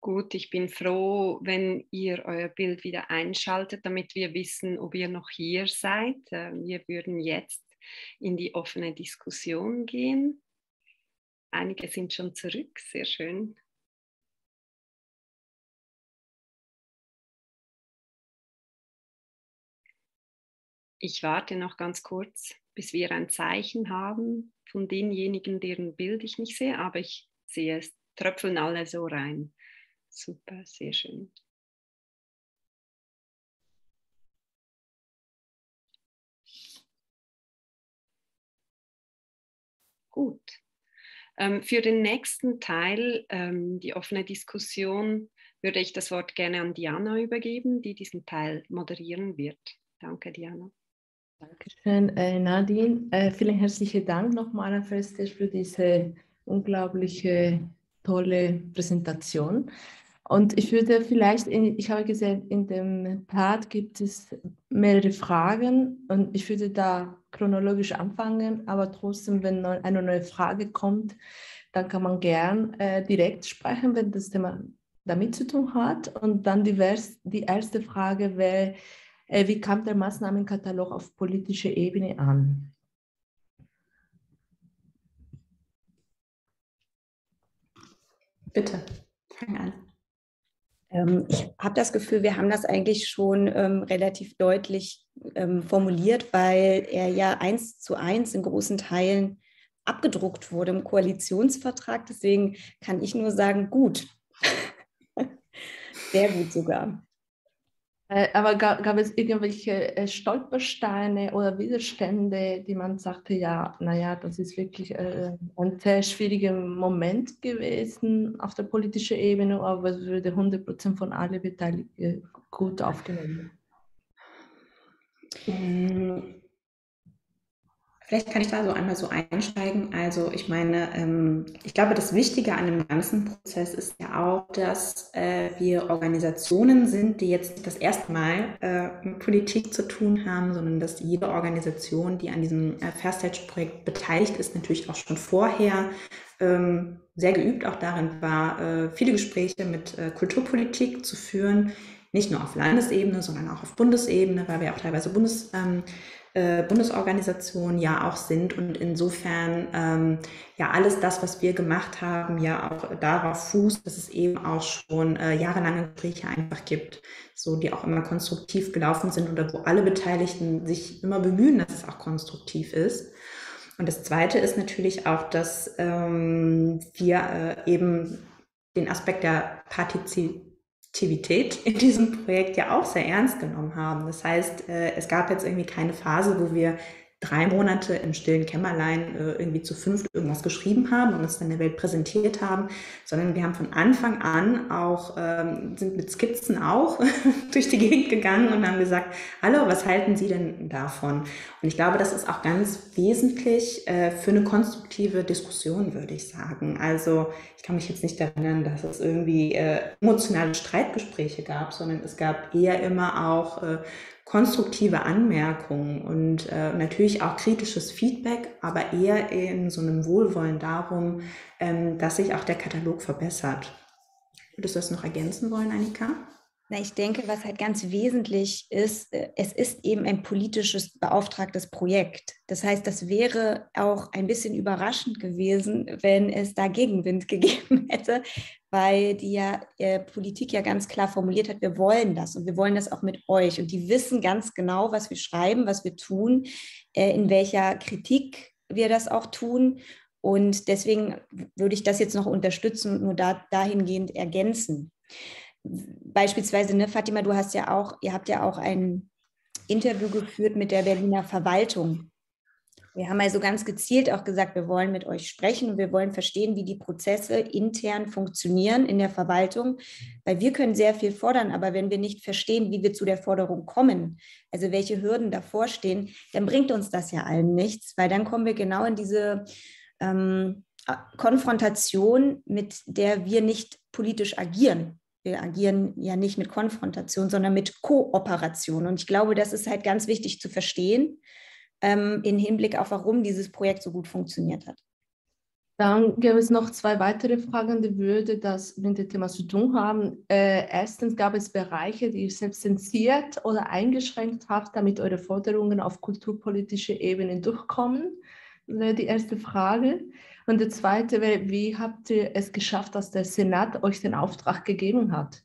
Gut, ich bin froh, wenn ihr euer Bild wieder einschaltet, damit wir wissen, ob ihr noch hier seid. Wir würden jetzt in die offene Diskussion gehen. Einige sind schon zurück, sehr schön. Ich warte noch ganz kurz, bis wir ein Zeichen haben von denjenigen, deren Bild ich nicht sehe, aber ich sehe es, tröpfeln alle so rein. Super, sehr schön. Gut. Ähm, für den nächsten Teil, ähm, die offene Diskussion, würde ich das Wort gerne an Diana übergeben, die diesen Teil moderieren wird. Danke, Diana. Dankeschön, äh, Nadine. Äh, vielen herzlichen Dank nochmal an Fair-Stage für diese unglaubliche, tolle Präsentation. Und ich würde vielleicht, in, ich habe gesehen, in dem Part gibt es mehrere Fragen und ich würde da chronologisch anfangen, aber trotzdem, wenn eine neue Frage kommt, dann kann man gern äh, direkt sprechen, wenn das Thema damit zu tun hat. Und dann die, die erste Frage wäre, äh, wie kam der Maßnahmenkatalog auf politischer Ebene an? Bitte, fang an. Ich habe das Gefühl, wir haben das eigentlich schon ähm, relativ deutlich ähm, formuliert, weil er ja eins zu eins in großen Teilen abgedruckt wurde im Koalitionsvertrag. Deswegen kann ich nur sagen, gut. Sehr gut sogar. Äh, aber gab, gab es irgendwelche äh, Stolpersteine oder Widerstände, die man sagte, ja, naja, das ist wirklich äh, ein sehr schwieriger Moment gewesen auf der politischen Ebene, aber es würde hundert Prozent von allen Beteiligten gut aufgenommen. Vielleicht kann ich da so einmal so einsteigen. Also ich meine, ähm, ich glaube, das Wichtige an dem ganzen Prozess ist ja auch, dass äh, wir Organisationen sind, die jetzt nicht das erste Mal äh, mit Politik zu tun haben, sondern dass jede Organisation, die an diesem äh, Fair-Stage-Projekt beteiligt ist, natürlich auch schon vorher ähm, sehr geübt auch darin war, äh, viele Gespräche mit äh, Kulturpolitik zu führen, nicht nur auf Landesebene, sondern auch auf Bundesebene, weil wir auch teilweise Bundes ähm, Bundesorganisationen ja auch sind und insofern ähm, ja alles das, was wir gemacht haben, ja auch darauf fußt, dass es eben auch schon äh, jahrelange Gespräche einfach gibt, so die auch immer konstruktiv gelaufen sind oder wo alle Beteiligten sich immer bemühen, dass es auch konstruktiv ist. Und das Zweite ist natürlich auch, dass ähm, wir äh, eben den Aspekt der Partizipation in diesem Projekt ja auch sehr ernst genommen haben. Das heißt, es gab jetzt irgendwie keine Phase, wo wir drei Monate im stillen Kämmerlein irgendwie zu fünft irgendwas geschrieben haben und es dann der Welt präsentiert haben, sondern wir haben von Anfang an auch, sind mit Skizzen auch durch die Gegend gegangen und haben gesagt, hallo, was halten Sie denn davon? Und ich glaube, das ist auch ganz wesentlich für eine konstruktive Diskussion, würde ich sagen. Also ich kann mich jetzt nicht erinnern, dass es irgendwie emotionale Streitgespräche gab, sondern es gab eher immer auch konstruktive Anmerkungen und äh, natürlich auch kritisches Feedback, aber eher in so einem Wohlwollen darum, ähm, dass sich auch der Katalog verbessert. Würdest du das noch ergänzen wollen, Annika? Na, ich denke, was halt ganz wesentlich ist, es ist eben ein politisches beauftragtes Projekt. Das heißt, das wäre auch ein bisschen überraschend gewesen, wenn es da Gegenwind gegeben hätte, weil die ja, äh, Politik ja ganz klar formuliert hat, wir wollen das und wir wollen das auch mit euch. Und die wissen ganz genau, was wir schreiben, was wir tun, äh, in welcher Kritik wir das auch tun. Und deswegen würde ich das jetzt noch unterstützen und nur da, dahingehend ergänzen. Beispielsweise, ne, Fatima, du hast ja auch, ihr habt ja auch ein Interview geführt mit der Berliner Verwaltung. Wir haben also ganz gezielt auch gesagt, wir wollen mit euch sprechen und wir wollen verstehen, wie die Prozesse intern funktionieren in der Verwaltung, weil wir können sehr viel fordern, aber wenn wir nicht verstehen, wie wir zu der Forderung kommen, also welche Hürden davor stehen, dann bringt uns das ja allen nichts, weil dann kommen wir genau in diese ähm, Konfrontation, mit der wir nicht politisch agieren. Wir agieren ja nicht mit Konfrontation, sondern mit Kooperation. Und ich glaube, das ist halt ganz wichtig zu verstehen, ähm, im Hinblick auf, warum dieses Projekt so gut funktioniert hat. Dann gäbe es noch zwei weitere Fragen, die würde das mit dem Thema zu tun haben. Äh, erstens, gab es Bereiche, die ihr selbst zensiert oder eingeschränkt habt, damit eure Forderungen auf kulturpolitischer Ebene durchkommen? Das wäre die erste Frage. Und die zweite wäre, wie habt ihr es geschafft, dass der Senat euch den Auftrag gegeben hat?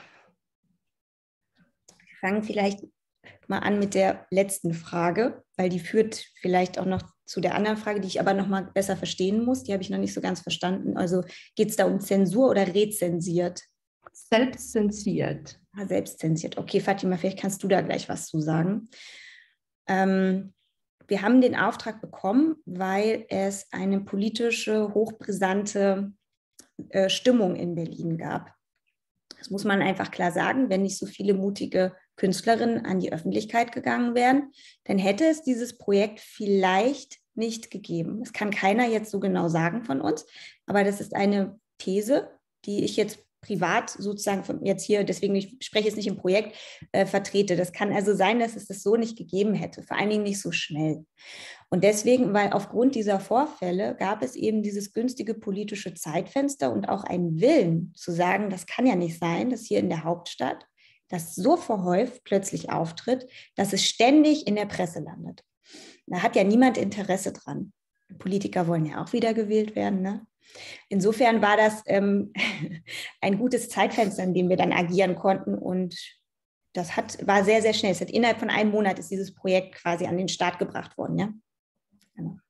Wir fangen vielleicht mal an mit der letzten Frage, weil die führt vielleicht auch noch zu der anderen Frage, die ich aber noch mal besser verstehen muss. Die habe ich noch nicht so ganz verstanden. Also geht es da um Zensur oder rezensiert? Selbstzensiert. Ah, selbstzensiert. Okay, Fatima, vielleicht kannst du da gleich was zu sagen. Ähm, wir haben den Auftrag bekommen, weil es eine politische, hochbrisante äh, Stimmung in Berlin gab. Das muss man einfach klar sagen. Wenn nicht so viele mutige Künstlerinnen an die Öffentlichkeit gegangen wären, dann hätte es dieses Projekt vielleicht nicht gegeben. Das kann keiner jetzt so genau sagen von uns, aber das ist eine These, die ich jetzt privat sozusagen von jetzt hier, deswegen ich spreche jetzt nicht im Projekt, äh, vertrete. Das kann also sein, dass es das so nicht gegeben hätte, vor allen Dingen nicht so schnell. Und deswegen, weil aufgrund dieser Vorfälle gab es eben dieses günstige politische Zeitfenster und auch einen Willen zu sagen, das kann ja nicht sein, dass hier in der Hauptstadt das so verhäuft plötzlich auftritt, dass es ständig in der Presse landet. Da hat ja niemand Interesse dran. Politiker wollen ja auch wiedergewählt werden, ne? Insofern war das ähm, ein gutes Zeitfenster, in dem wir dann agieren konnten, und das hat, war sehr, sehr schnell. Es hat innerhalb von einem Monat ist dieses Projekt quasi an den Start gebracht worden. Ja? Genau.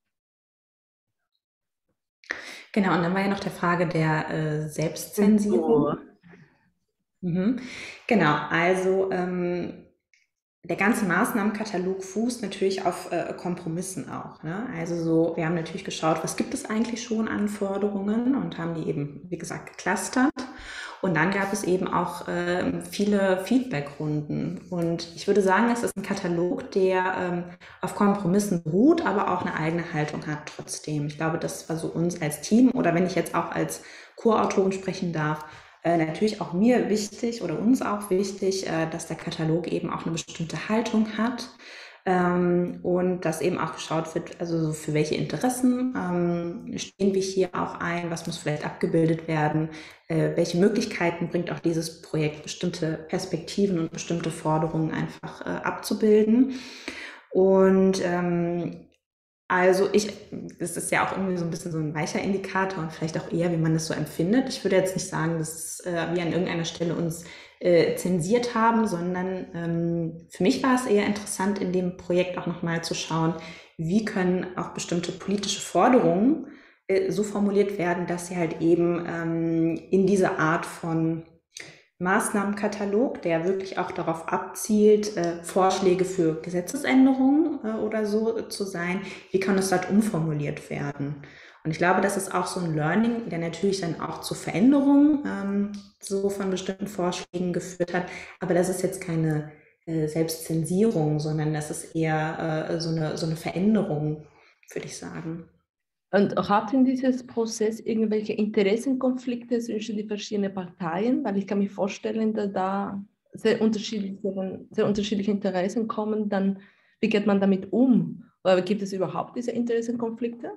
Genau, und dann war ja noch der Frage der äh, Selbstzensierung. Mhm. Genau, also ähm, der ganze Maßnahmenkatalog fußt natürlich auf äh, Kompromissen auch. Ne? Also so, wir haben natürlich geschaut, was gibt es eigentlich schon an Forderungen, und haben die eben, wie gesagt, geclustert. Und dann gab es eben auch äh, viele Feedbackrunden. Und ich würde sagen, es ist ein Katalog, der ähm, auf Kompromissen beruht, aber auch eine eigene Haltung hat trotzdem. Ich glaube, das war so uns als Team, oder wenn ich jetzt auch als Co-Autorin sprechen darf, Äh, natürlich auch mir wichtig oder uns auch wichtig, äh, dass der Katalog eben auch eine bestimmte Haltung hat, ähm, und dass eben auch geschaut wird, also so für welche Interessen ähm, stehen wir hier auch ein, was muss vielleicht abgebildet werden, äh, welche Möglichkeiten bringt auch dieses Projekt, bestimmte Perspektiven und bestimmte Forderungen einfach äh, abzubilden. Und ähm, Also ich, das ist ja auch irgendwie so ein bisschen so ein weicher Indikator und vielleicht auch eher, wie man das so empfindet. Ich würde jetzt nicht sagen, dass äh, wir an irgendeiner Stelle uns äh, zensiert haben, sondern ähm, für mich war es eher interessant, in dem Projekt auch nochmal zu schauen, wie können auch bestimmte politische Forderungen äh, so formuliert werden, dass sie halt eben ähm, in diese Art von Maßnahmenkatalog, der wirklich auch darauf abzielt, äh, Vorschläge für Gesetzesänderungen äh, oder so zu sein, wie kann es dort umformuliert werden? Und ich glaube, das ist auch so ein Learning, der natürlich dann auch zu Veränderungen ähm, so von bestimmten Vorschlägen geführt hat. Aber das ist jetzt keine äh, Selbstzensierung, sondern das ist eher äh, so eine, so eine Veränderung, würde ich sagen. Und hat in diesem Prozess irgendwelche Interessenkonflikte zwischen den verschiedenen Parteien? Weil ich kann mir vorstellen, dass da sehr unterschiedliche, sehr unterschiedliche Interessen kommen. Dann, wie geht man damit um? Oder gibt es überhaupt diese Interessenkonflikte?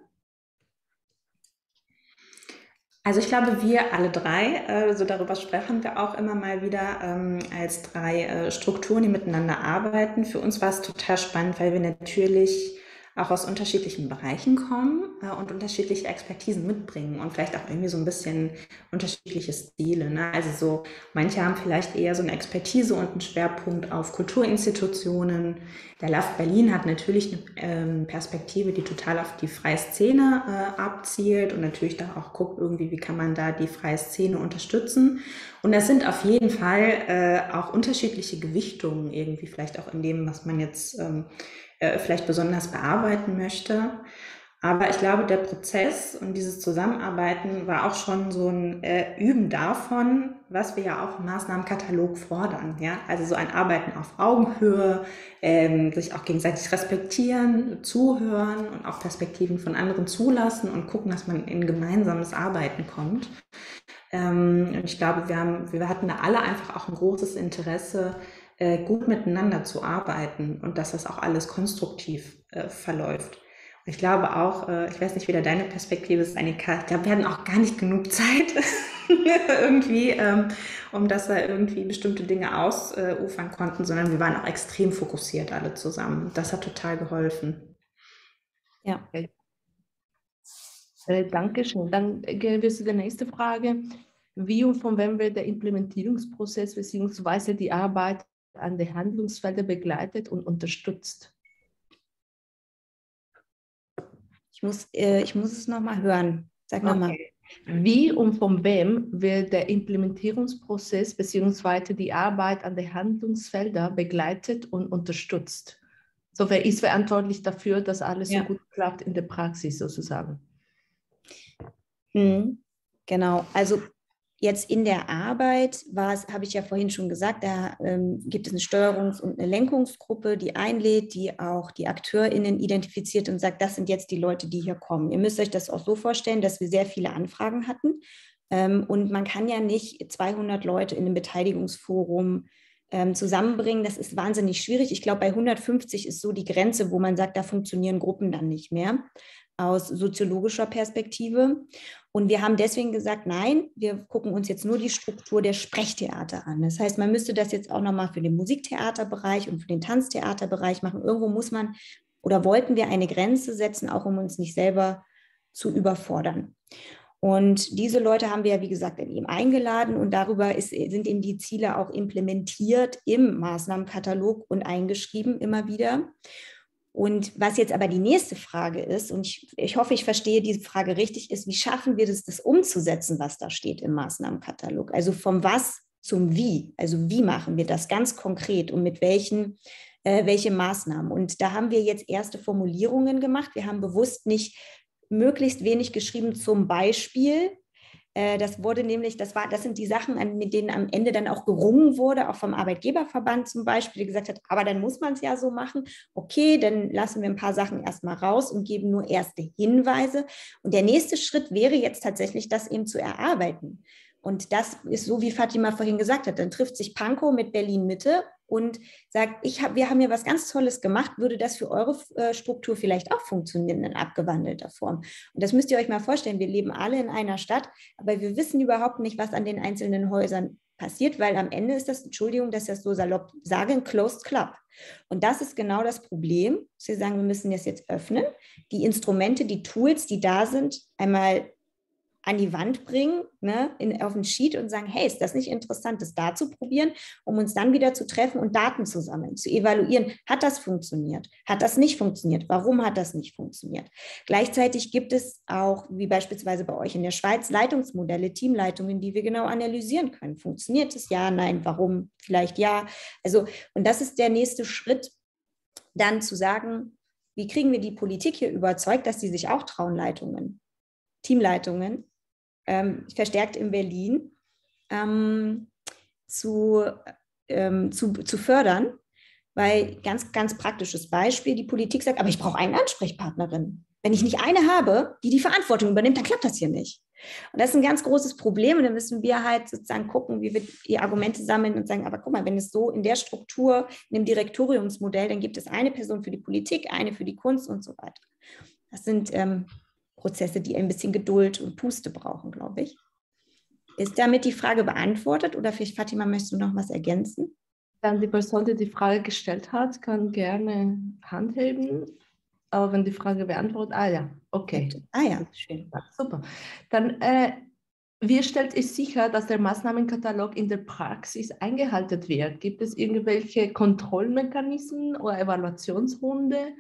Also ich glaube, wir alle drei, äh, so darüber sprechen wir auch immer mal wieder, ähm, als drei äh, Strukturen, die miteinander arbeiten. Für uns war es total spannend, weil wir natürlich auch aus unterschiedlichen Bereichen kommen äh, und unterschiedliche Expertisen mitbringen und vielleicht auch irgendwie so ein bisschen unterschiedliche Stile. Ne? Also so, manche haben vielleicht eher so eine Expertise und einen Schwerpunkt auf Kulturinstitutionen. Der L A F Berlin hat natürlich eine ähm, Perspektive, die total auf die freie Szene äh, abzielt und natürlich da auch guckt irgendwie, wie kann man da die freie Szene unterstützen. Und das sind auf jeden Fall äh, auch unterschiedliche Gewichtungen irgendwie, vielleicht auch in dem, was man jetzt ähm, vielleicht besonders bearbeiten möchte. Aber ich glaube, der Prozess und dieses Zusammenarbeiten war auch schon so ein äh, Üben davon, was wir ja auch im Maßnahmenkatalog fordern. Ja? Also so ein Arbeiten auf Augenhöhe, ähm, sich auch gegenseitig respektieren, zuhören und auch Perspektiven von anderen zulassen und gucken, dass man in gemeinsames Arbeiten kommt. Ähm, und ich glaube, wir, haben, wir hatten da alle einfach auch ein großes Interesse, gut miteinander zu arbeiten und dass das auch alles konstruktiv äh, verläuft. Ich glaube auch, äh, ich weiß nicht, wie da deine Perspektive ist, Annika, ich glaube, wir hatten auch gar nicht genug Zeit irgendwie, ähm, um dass da irgendwie bestimmte Dinge ausufern konnten, sondern wir waren auch extrem fokussiert alle zusammen. Das hat total geholfen. Ja. Okay. Äh, Dankeschön. Dann gehen wir zu der nächsten Frage. Wie und von wem wird der Implementierungsprozess bzw. die Arbeit an den Handlungsfeldern begleitet und unterstützt? Ich muss, äh, ich muss es nochmal hören. Sag nochmal. Okay. Wie und von wem wird der Implementierungsprozess bzw. die Arbeit an den Handlungsfeldern begleitet und unterstützt? So, wer ist verantwortlich dafür, dass alles ja. so gut klappt in der Praxis sozusagen? Mhm. Genau, also jetzt in der Arbeit war es, habe ich ja vorhin schon gesagt, da ähm, gibt es eine Steuerungs- und eine Lenkungsgruppe, die einlädt, die auch die AkteurInnen identifiziert und sagt, das sind jetzt die Leute, die hier kommen. Ihr müsst euch das auch so vorstellen, dass wir sehr viele Anfragen hatten ähm, und man kann ja nicht zweihundert Leute in einem Beteiligungsforum ähm, zusammenbringen. Das ist wahnsinnig schwierig. Ich glaube, bei hundertfünfzig ist so die Grenze, wo man sagt, da funktionieren Gruppen dann nicht mehr aus soziologischer Perspektive. Und wir haben deswegen gesagt, nein, wir gucken uns jetzt nur die Struktur der Sprechtheater an. Das heißt, man müsste das jetzt auch nochmal für den Musiktheaterbereich und für den Tanztheaterbereich machen. Irgendwo muss man oder wollten wir eine Grenze setzen, auch um uns nicht selber zu überfordern. Und diese Leute haben wir ja, wie gesagt, eben eingeladen und darüber ist, sind eben die Ziele auch implementiert im Maßnahmenkatalog und eingeschrieben immer wieder. Und was jetzt aber die nächste Frage ist, und ich, ich hoffe, ich verstehe diese Frage richtig, ist, wie schaffen wir das, das umzusetzen, was da steht im Maßnahmenkatalog? Also vom Was zum Wie. Also wie machen wir das ganz konkret und mit welchen, äh, welche Maßnahmen? Und da haben wir jetzt erste Formulierungen gemacht. Wir haben bewusst nicht möglichst wenig geschrieben, zum Beispiel. Das wurde nämlich, das war, das sind die Sachen, mit denen am Ende dann auch gerungen wurde, auch vom Arbeitgeberverband zum Beispiel, der gesagt hat, aber dann muss man es ja so machen. Okay, dann lassen wir ein paar Sachen erstmal raus und geben nur erste Hinweise. Und der nächste Schritt wäre jetzt tatsächlich, das eben zu erarbeiten. Und das ist so, wie Fatima vorhin gesagt hat, dann trifft sich Pankow mit Berlin-Mitte und sagt, ich hab, wir haben hier was ganz Tolles gemacht, würde das für eure äh, Struktur vielleicht auch funktionieren in abgewandelter Form? Und das müsst ihr euch mal vorstellen, wir leben alle in einer Stadt, aber wir wissen überhaupt nicht, was an den einzelnen Häusern passiert, weil am Ende ist das, Entschuldigung, dass ich das so salopp sage, ein Closed Club. Und das ist genau das Problem, dass wir sagen, wir müssen das jetzt öffnen, die Instrumente, die Tools, die da sind, einmal an die Wand bringen, ne, in, auf ein Sheet und sagen, hey, ist das nicht interessant, das da zu probieren, um uns dann wieder zu treffen und Daten zu sammeln, zu evaluieren, hat das funktioniert, hat das nicht funktioniert, warum hat das nicht funktioniert. Gleichzeitig gibt es auch, wie beispielsweise bei euch in der Schweiz, Leitungsmodelle, Teamleitungen, die wir genau analysieren können. Funktioniert es? Ja, nein, warum? Vielleicht ja. Also, und das ist der nächste Schritt, dann zu sagen, wie kriegen wir die Politik hier überzeugt, dass sie sich auch trauen, Leitungen, Teamleitungen, Ähm, verstärkt in Berlin ähm, zu, ähm, zu, zu fördern, weil ganz, ganz praktisches Beispiel, die Politik sagt, aber ich brauche eine Ansprechpartnerin. Wenn ich nicht eine habe, die die Verantwortung übernimmt, dann klappt das hier nicht. Und das ist ein ganz großes Problem und dann müssen wir halt sozusagen gucken, wie wir die Argumente sammeln und sagen, aber guck mal, wenn es so in der Struktur, in dem Direktoriumsmodell, dann gibt es eine Person für die Politik, eine für die Kunst und so weiter. Das sind ähm, Prozesse, die ein bisschen Geduld und Puste brauchen, glaube ich. Ist damit die Frage beantwortet oder vielleicht, Fatima, möchtest du noch was ergänzen? Dann die Person, die die Frage gestellt hat, kann gerne Hand heben, aber wenn die Frage beantwortet, ah ja, okay. Ah ja, schön. Ja, super. Dann, äh, wie stellt ihr sicher, dass der Maßnahmenkatalog in der Praxis eingehalten wird? Gibt es irgendwelche Kontrollmechanismen oder Evaluationsrunde,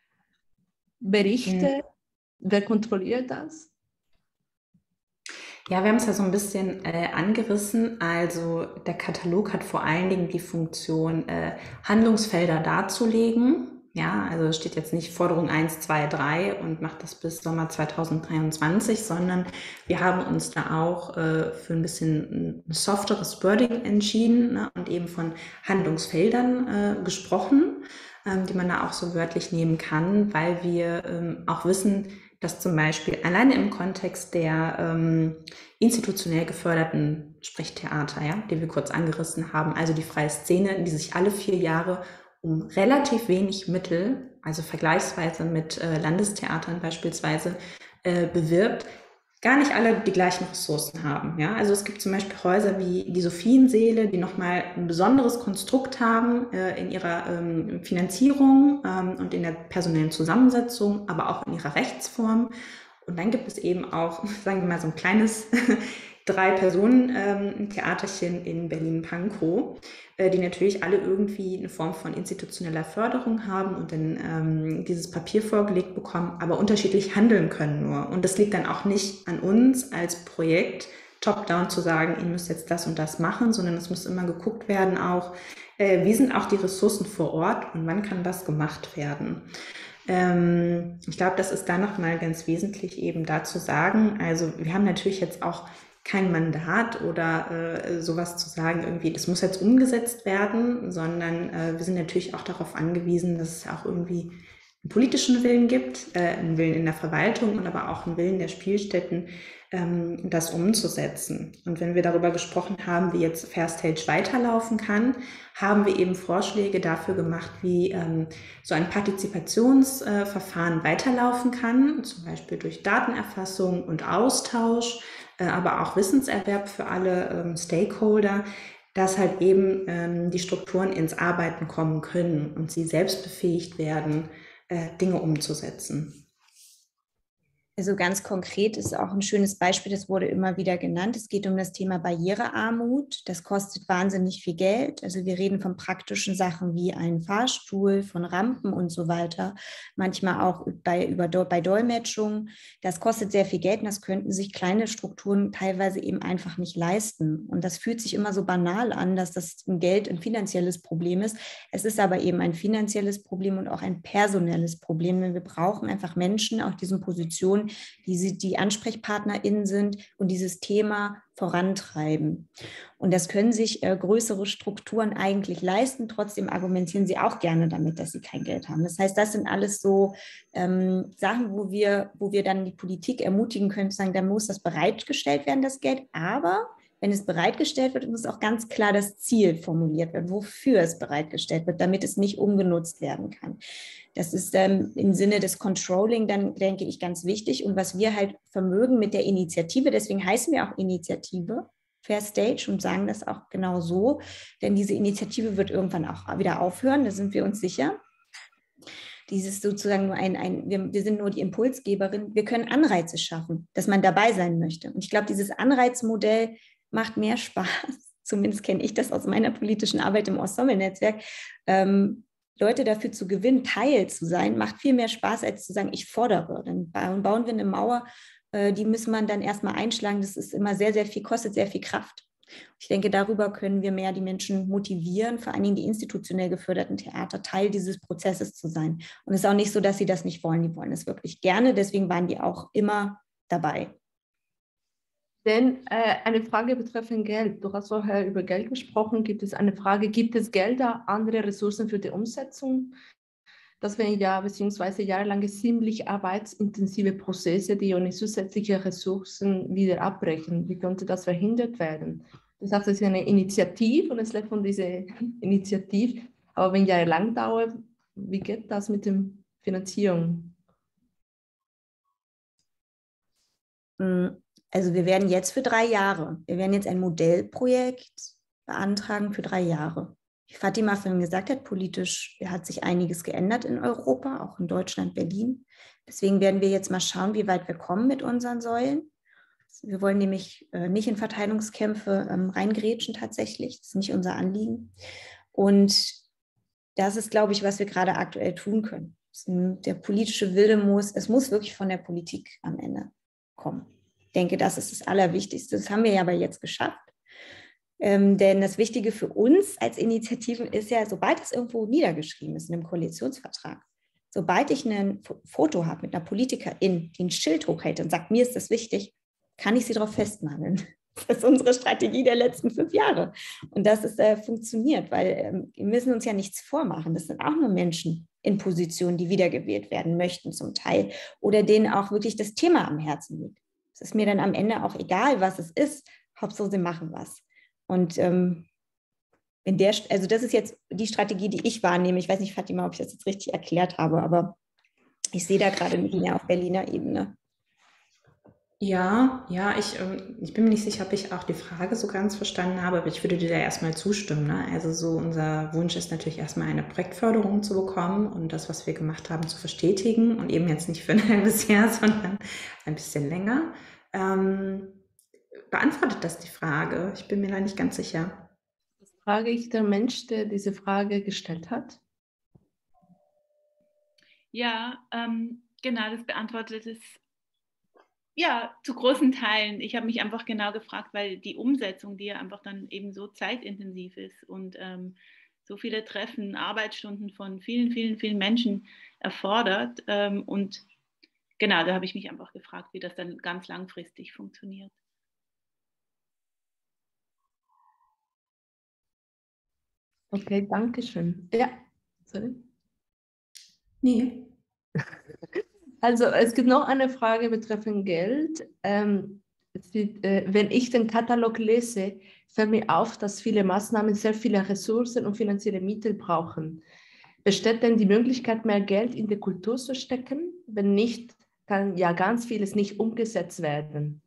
Berichte? Hm. Wer kontrolliert das? Ja, wir haben es ja so ein bisschen äh, angerissen. Also der Katalog hat vor allen Dingen die Funktion, äh, Handlungsfelder darzulegen. Ja, also es steht jetzt nicht Forderung eins, zwei, drei und macht das bis Sommer zweitausenddreiundzwanzig, sondern wir haben uns da auch äh, für ein bisschen ein softeres Wording entschieden, ne, und eben von Handlungsfeldern äh, gesprochen, ähm, die man da auch so wörtlich nehmen kann, weil wir ähm, auch wissen, dass zum Beispiel alleine im Kontext der ähm, institutionell geförderten Sprechtheater, ja, die wir kurz angerissen haben, also die freie Szene, die sich alle vier Jahre um relativ wenig Mittel also vergleichsweise mit äh, Landestheatern beispielsweise, äh, bewirbt, gar nicht alle die gleichen Ressourcen haben. Ja? Also es gibt zum Beispiel Häuser wie die Sophienseele, die nochmal ein besonderes Konstrukt haben äh, in ihrer ähm, Finanzierung ähm, und in der personellen Zusammensetzung, aber auch in ihrer Rechtsform. Und dann gibt es eben auch, sagen wir mal, so ein kleines Drei-Personen-Theaterchen in Berlin-Pankow, äh, die natürlich alle irgendwie eine Form von institutioneller Förderung haben und dann ähm, dieses Papier vorgelegt bekommen, aber unterschiedlich handeln können nur. Und das liegt dann auch nicht an uns als Projekt, top-down zu sagen, ihr müsst jetzt das und das machen, sondern es muss immer geguckt werden auch, äh, wie sind auch die Ressourcen vor Ort und wann kann was gemacht werden. Ähm, ich glaube, das ist da nochmal ganz wesentlich eben da zu sagen. Also wir haben natürlich jetzt auch kein Mandat oder äh, sowas zu sagen, irgendwie, das muss jetzt umgesetzt werden, sondern äh, wir sind natürlich auch darauf angewiesen, dass es auch irgendwie einen politischen Willen gibt, äh, einen Willen in der Verwaltung und aber auch einen Willen der Spielstätten, ähm, das umzusetzen. Und wenn wir darüber gesprochen haben, wie jetzt Fairstage weiterlaufen kann, haben wir eben Vorschläge dafür gemacht, wie ähm, so ein Partizipationsverfahren äh, weiterlaufen kann, zum Beispiel durch Datenerfassung und Austausch, aber auch Wissenserwerb für alle ähm, Stakeholder, dass halt eben ähm, die Strukturen ins Arbeiten kommen können und sie selbst befähigt werden, äh, Dinge umzusetzen. Also ganz konkret ist auch ein schönes Beispiel, das wurde immer wieder genannt. Es geht um das Thema Barrierearmut. Das kostet wahnsinnig viel Geld. Also wir reden von praktischen Sachen wie einen Fahrstuhl, von Rampen und so weiter. Manchmal auch bei, über, bei Dolmetschung. Das kostet sehr viel Geld und das könnten sich kleine Strukturen teilweise eben einfach nicht leisten. Und das fühlt sich immer so banal an, dass das ein Geld ein finanzielles Problem ist. Es ist aber eben ein finanzielles Problem und auch ein personelles Problem. Denn wir brauchen einfach Menschen auf diesen Positionen, die, die AnsprechpartnerInnen sind und dieses Thema vorantreiben. Und das können sich äh, größere Strukturen eigentlich leisten. Trotzdem argumentieren sie auch gerne damit, dass sie kein Geld haben. Das heißt, das sind alles so ähm, Sachen, wo wir, wo wir dann die Politik ermutigen können, zu sagen, da muss das bereitgestellt werden, das Geld. Aber wenn es bereitgestellt wird, muss auch ganz klar das Ziel formuliert werden, wofür es bereitgestellt wird, damit es nicht umgenutzt werden kann. Das ist ähm, im Sinne des Controlling dann, denke ich, ganz wichtig. Und was wir halt vermögen mit der Initiative, deswegen heißen wir auch Initiative Fairstage und sagen das auch genau so, denn diese Initiative wird irgendwann auch wieder aufhören, da sind wir uns sicher. Dieses sozusagen nur ein, ein wir, wir sind nur die Impulsgeberin, wir können Anreize schaffen, dass man dabei sein möchte. Und ich glaube, dieses Anreizmodell macht mehr Spaß, zumindest kenne ich das aus meiner politischen Arbeit im Ensemble-Netzwerk, ähm, Leute dafür zu gewinnen, Teil zu sein, macht viel mehr Spaß, als zu sagen, ich fordere. Dann bauen wir eine Mauer, äh, die muss man dann erstmal einschlagen. Das ist immer sehr, sehr viel, kostet sehr viel Kraft. Ich denke, darüber können wir mehr die Menschen motivieren, vor allen Dingen die institutionell geförderten Theater, Teil dieses Prozesses zu sein. Und es ist auch nicht so, dass sie das nicht wollen. Die wollen es wirklich gerne. Deswegen waren die auch immer dabei. Denn äh, eine Frage betreffend Geld. Du hast vorher über Geld gesprochen. Gibt es eine Frage, gibt es Gelder, andere Ressourcen für die Umsetzung? Das wären ja beziehungsweise jahrelange ziemlich arbeitsintensive Prozesse, die ohne zusätzliche Ressourcen wieder abbrechen. Wie könnte das verhindert werden? Das heißt, es ist eine Initiative und es lebt von dieser Initiative. Aber wenn jahrelang dauert, wie geht das mit der Finanzierung? Also wir werden jetzt für drei Jahre, wir werden jetzt ein Modellprojekt beantragen für drei Jahre. Wie Fatima vorhin gesagt hat, politisch hat sich einiges geändert in Europa, auch in Deutschland, Berlin. Deswegen werden wir jetzt mal schauen, wie weit wir kommen mit unseren Säulen. Wir wollen nämlich äh, nicht in Verteilungskämpfe ähm, reingrätschen tatsächlich. Das ist nicht unser Anliegen. Und das ist, glaube ich, was wir gerade aktuell tun können. Der politische Wille muss, es muss wirklich von der Politik am Ende kommen. Ich denke, das ist das Allerwichtigste. Das haben wir ja aber jetzt geschafft. Ähm, denn das Wichtige für uns als Initiativen ist ja, sobald es irgendwo niedergeschrieben ist in einem Koalitionsvertrag, sobald ich ein Foto habe mit einer Politikerin, die ein Schild hochhält und sagt, mir ist das wichtig, kann ich sie darauf festnageln. Das ist unsere Strategie der letzten fünf Jahre. Und das ist, äh, funktioniert, weil ähm, wir müssen uns ja nichts vormachen. Das sind auch nur Menschen in Positionen, die wiedergewählt werden möchten zum Teil oder denen auch wirklich das Thema am Herzen liegt. Es ist mir dann am Ende auch egal, was es ist. Hauptsache, sie machen was. Und ähm, in der, also das ist jetzt die Strategie, die ich wahrnehme. Ich weiß nicht, Fatima, ob ich das jetzt richtig erklärt habe, aber ich sehe da gerade nicht mehr auf Berliner Ebene. Ja, ja, ich, ähm, ich bin mir nicht sicher, ob ich auch die Frage so ganz verstanden habe, aber ich würde dir da erstmal zustimmen. Ne? Also so unser Wunsch ist natürlich erstmal eine Projektförderung zu bekommen und das, was wir gemacht haben, zu verstetigen und eben jetzt nicht für ein halbes Jahr, sondern ein bisschen länger. Ähm, beantwortet das die Frage? Ich bin mir da nicht ganz sicher. Das frage ich der Mensch, der diese Frage gestellt hat. Ja, ähm, genau, das beantwortet es. Ja, zu großen Teilen. Ich habe mich einfach genau gefragt, weil die Umsetzung, die ja einfach dann eben so zeitintensiv ist und ähm, so viele Treffen, Arbeitsstunden von vielen, vielen, vielen Menschen erfordert. Ähm, und genau, da habe ich mich einfach gefragt, wie das dann ganz langfristig funktioniert. Okay, danke schön. Ja, sorry. Nee. Also es gibt noch eine Frage betreffend Geld. Ähm, die, äh, wenn ich den Katalog lese, fällt mir auf, dass viele Maßnahmen sehr viele Ressourcen und finanzielle Mittel brauchen. Besteht denn die Möglichkeit, mehr Geld in die Kultur zu stecken? Wenn nicht, kann ja ganz vieles nicht umgesetzt werden.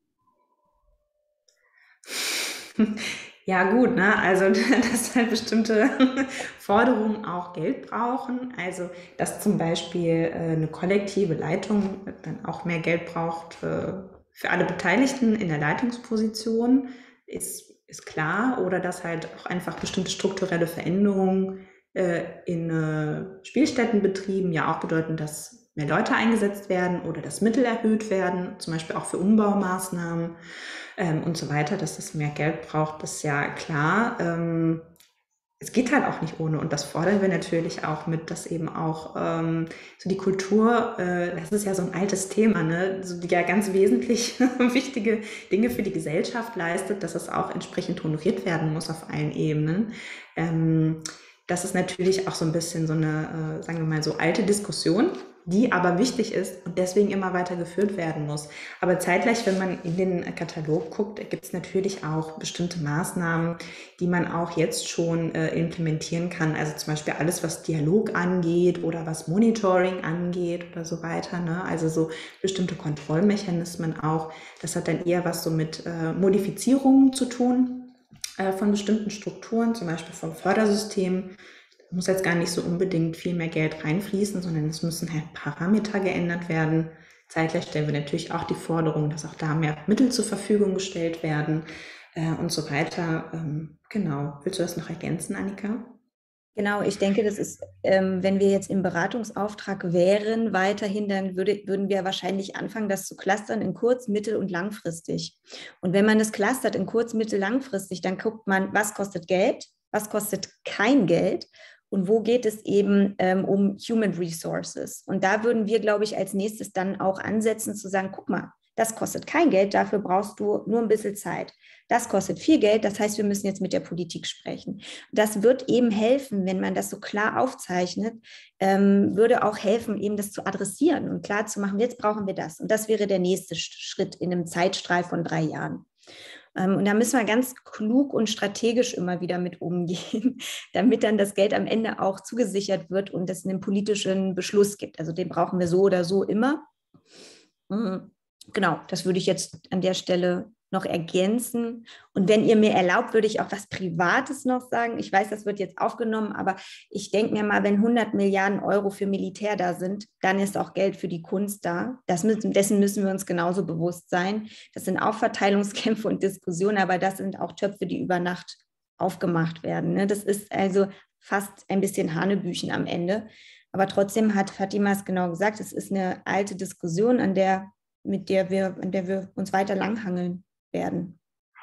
Ja gut, ne? Also dass halt bestimmte Forderungen auch Geld brauchen. Also dass zum Beispiel äh, eine kollektive Leitung dann auch mehr Geld braucht äh, für alle Beteiligten in der Leitungsposition, ist, ist klar. Oder dass halt auch einfach bestimmte strukturelle Veränderungen äh, in äh, Spielstättenbetrieben ja auch bedeuten, dass mehr Leute eingesetzt werden oder dass Mittel erhöht werden, zum Beispiel auch für Umbaumaßnahmen. Ähm, und so weiter, dass es mehr Geld braucht, ist ja klar. Ähm, es geht halt auch nicht ohne und das fordern wir natürlich auch mit, dass eben auch ähm, so die Kultur, äh, das ist ja so ein altes Thema, ne? So, die ja ganz wesentlich wichtige Dinge für die Gesellschaft leistet, dass es auch entsprechend honoriert werden muss auf allen Ebenen. Ähm, das ist natürlich auch so ein bisschen so eine, äh, sagen wir mal, so alte Diskussion, die aber wichtig ist und deswegen immer weiter geführt werden muss. Aber zeitgleich, wenn man in den Katalog guckt, gibt es natürlich auch bestimmte Maßnahmen, die man auch jetzt schon äh, implementieren kann. Also zum Beispiel alles, was Dialog angeht oder was Monitoring angeht oder so weiter. Ne? Also so bestimmte Kontrollmechanismen auch. Das hat dann eher was so mit äh, Modifizierungen zu tun äh, von bestimmten Strukturen, zum Beispiel vom Fördersystem. Muss jetzt gar nicht so unbedingt viel mehr Geld reinfließen, sondern es müssen halt Parameter geändert werden. Zeitgleich stellen wir natürlich auch die Forderung, dass auch da mehr Mittel zur Verfügung gestellt werden äh, und so weiter. Ähm, genau. Willst du das noch ergänzen, Annika? Genau, ich denke, das ist, ähm, wenn wir jetzt im Beratungsauftrag wären, weiterhin, dann würde, würden wir wahrscheinlich anfangen, das zu clustern in kurz-, mittel- und langfristig. Und wenn man das clustert in kurz-, mittel-, langfristig, dann guckt man, was kostet Geld, was kostet kein Geld und wo geht es eben ähm, um Human Resources. Und da würden wir, glaube ich, als nächstes dann auch ansetzen, zu sagen, guck mal, das kostet kein Geld, dafür brauchst du nur ein bisschen Zeit. Das kostet viel Geld, das heißt, wir müssen jetzt mit der Politik sprechen. Das wird eben helfen, wenn man das so klar aufzeichnet, ähm, würde auch helfen, eben das zu adressieren und klar zu machen, jetzt brauchen wir das. Und das wäre der nächste Schritt in einem Zeitstrahl von drei Jahren. Und da müssen wir ganz klug und strategisch immer wieder mit umgehen, damit dann das Geld am Ende auch zugesichert wird und es einen politischen Beschluss gibt. Also den brauchen wir so oder so immer. Genau, das würde ich jetzt an der Stelle noch ergänzen. Und wenn ihr mir erlaubt, würde ich auch was Privates noch sagen. Ich weiß, das wird jetzt aufgenommen, aber ich denke mir mal, wenn hundert Milliarden Euro für Militär da sind, dann ist auch Geld für die Kunst da. Das müssen, dessen müssen wir uns genauso bewusst sein. Das sind auch Verteilungskämpfe und Diskussionen, aber das sind auch Töpfe, die über Nacht aufgemacht werden. Ne? Das ist also fast ein bisschen Hanebüchen am Ende. Aber trotzdem hat Fatima es genau gesagt, es ist eine alte Diskussion, an der, mit der wir, an der wir uns weiter langhangeln werden.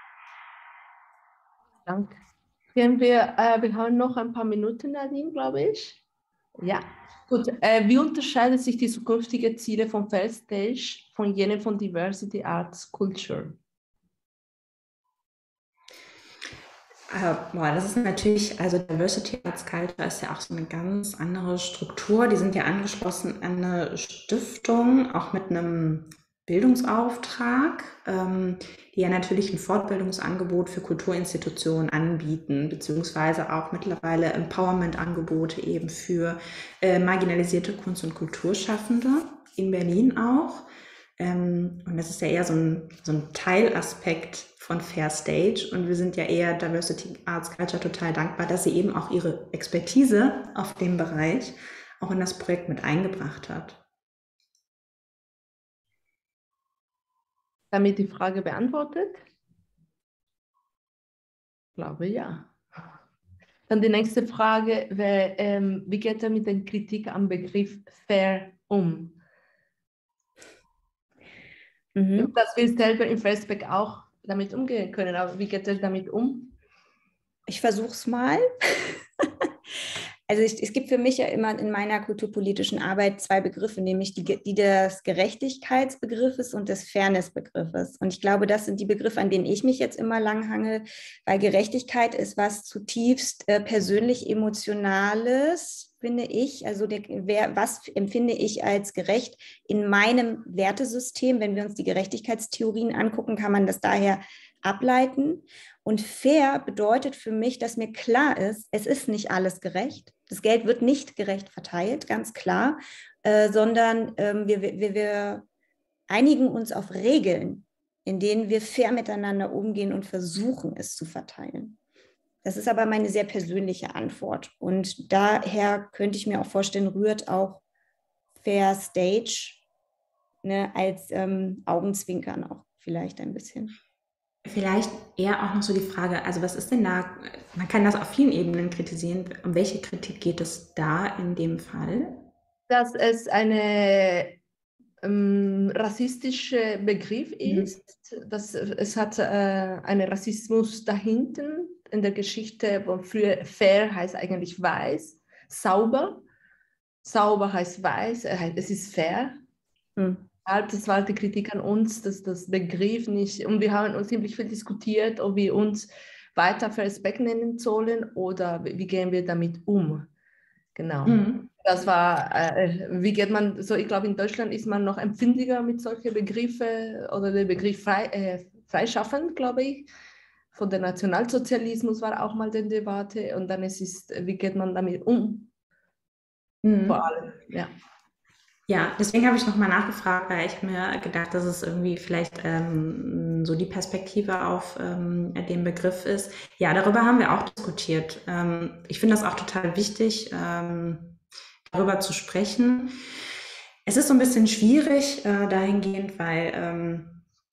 Danke. Gehen wir, äh, wir haben noch ein paar Minuten, Nadine, glaube ich. Ja, gut. Äh, wie unterscheiden sich die zukünftigen Ziele von Fairstage von jenen von Diversity, Arts, Culture? Äh, boah, das ist natürlich, also Diversity Arts Culture ist ja auch so eine ganz andere Struktur. Die sind ja angeschlossen an eine Stiftung, auch mit einem Bildungsauftrag, ähm, die ja natürlich ein Fortbildungsangebot für Kulturinstitutionen anbieten, beziehungsweise auch mittlerweile Empowerment-Angebote eben für äh, marginalisierte Kunst- und Kulturschaffende, in Berlin auch. Ähm, und das ist ja eher so ein, so ein Teilaspekt von Fair Stage. Und wir sind ja eher Diversity Arts Culture total dankbar, dass sie eben auch ihre Expertise auf dem Bereich auch in das Projekt mit eingebracht hat. Damit die Frage beantwortet? Ich glaube ja. Dann die nächste Frage wäre, ähm, wie geht er mit der Kritik am Begriff fair um? Mhm. Dass wir selber im Festback auch damit umgehen können, aber wie geht er damit um? Ich versuche es mal. Also ich, es gibt für mich ja immer in meiner kulturpolitischen Arbeit zwei Begriffe, nämlich die, die des Gerechtigkeitsbegriffes und des Fairnessbegriffes. Und ich glaube, das sind die Begriffe, an denen ich mich jetzt immer langhange, weil Gerechtigkeit ist was zutiefst äh, persönlich Emotionales, finde ich. Also der, wer, was empfinde ich als gerecht in meinem Wertesystem? Wenn wir uns die Gerechtigkeitstheorien angucken, kann man das daher ableiten. Und fair bedeutet für mich, dass mir klar ist, es ist nicht alles gerecht. Das Geld wird nicht gerecht verteilt, ganz klar, äh, sondern ähm, wir, wir, wir einigen uns auf Regeln, in denen wir fair miteinander umgehen und versuchen, es zu verteilen. Das ist aber meine sehr persönliche Antwort. Und daher könnte ich mir auch vorstellen, rührt auch Fair Stage, ne, als ähm, Augenzwinkern auch vielleicht ein bisschen. Vielleicht eher auch noch so die Frage, also was ist denn da, man kann das auf vielen Ebenen kritisieren, um welche Kritik geht es da in dem Fall? Dass es eine ähm, rassistische Begriff ist, mhm. dass es hat äh, einen Rassismus dahinten in der Geschichte, wo früher fair heißt eigentlich weiß, sauber, sauber heißt weiß, es ist fair. Mhm. Das war die Kritik an uns, dass das Begriff nicht, und wir haben uns ziemlich viel diskutiert, ob wir uns weiter Fair Respect nennen sollen oder wie gehen wir damit um. Genau. Mhm. Das war, äh, wie geht man, so ich glaube in Deutschland ist man noch empfindlicher mit solchen Begriffen oder der Begriff frei, äh, freischaffend, glaube ich. Von der Nationalsozialismus war auch mal die Debatte und dann ist es, wie geht man damit um? Mhm. Vor allem, ja. Ja, deswegen habe ich nochmal nachgefragt, weil ich mir gedacht, dass es irgendwie vielleicht ähm, so die Perspektive auf ähm, den Begriff ist. Ja, darüber haben wir auch diskutiert. Ähm, ich finde das auch total wichtig, ähm, darüber zu sprechen. Es ist so ein bisschen schwierig äh, dahingehend, weil ähm,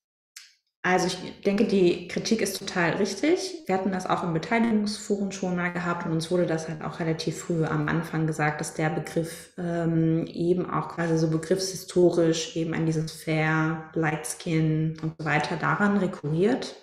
also ich denke, die Kritik ist total richtig. Wir hatten das auch im Beteiligungsforum schon mal gehabt und uns wurde das halt auch relativ früh am Anfang gesagt, dass der Begriff ähm, eben auch quasi so begriffshistorisch eben an dieses Fair, Light Skin und so weiter daran rekurriert.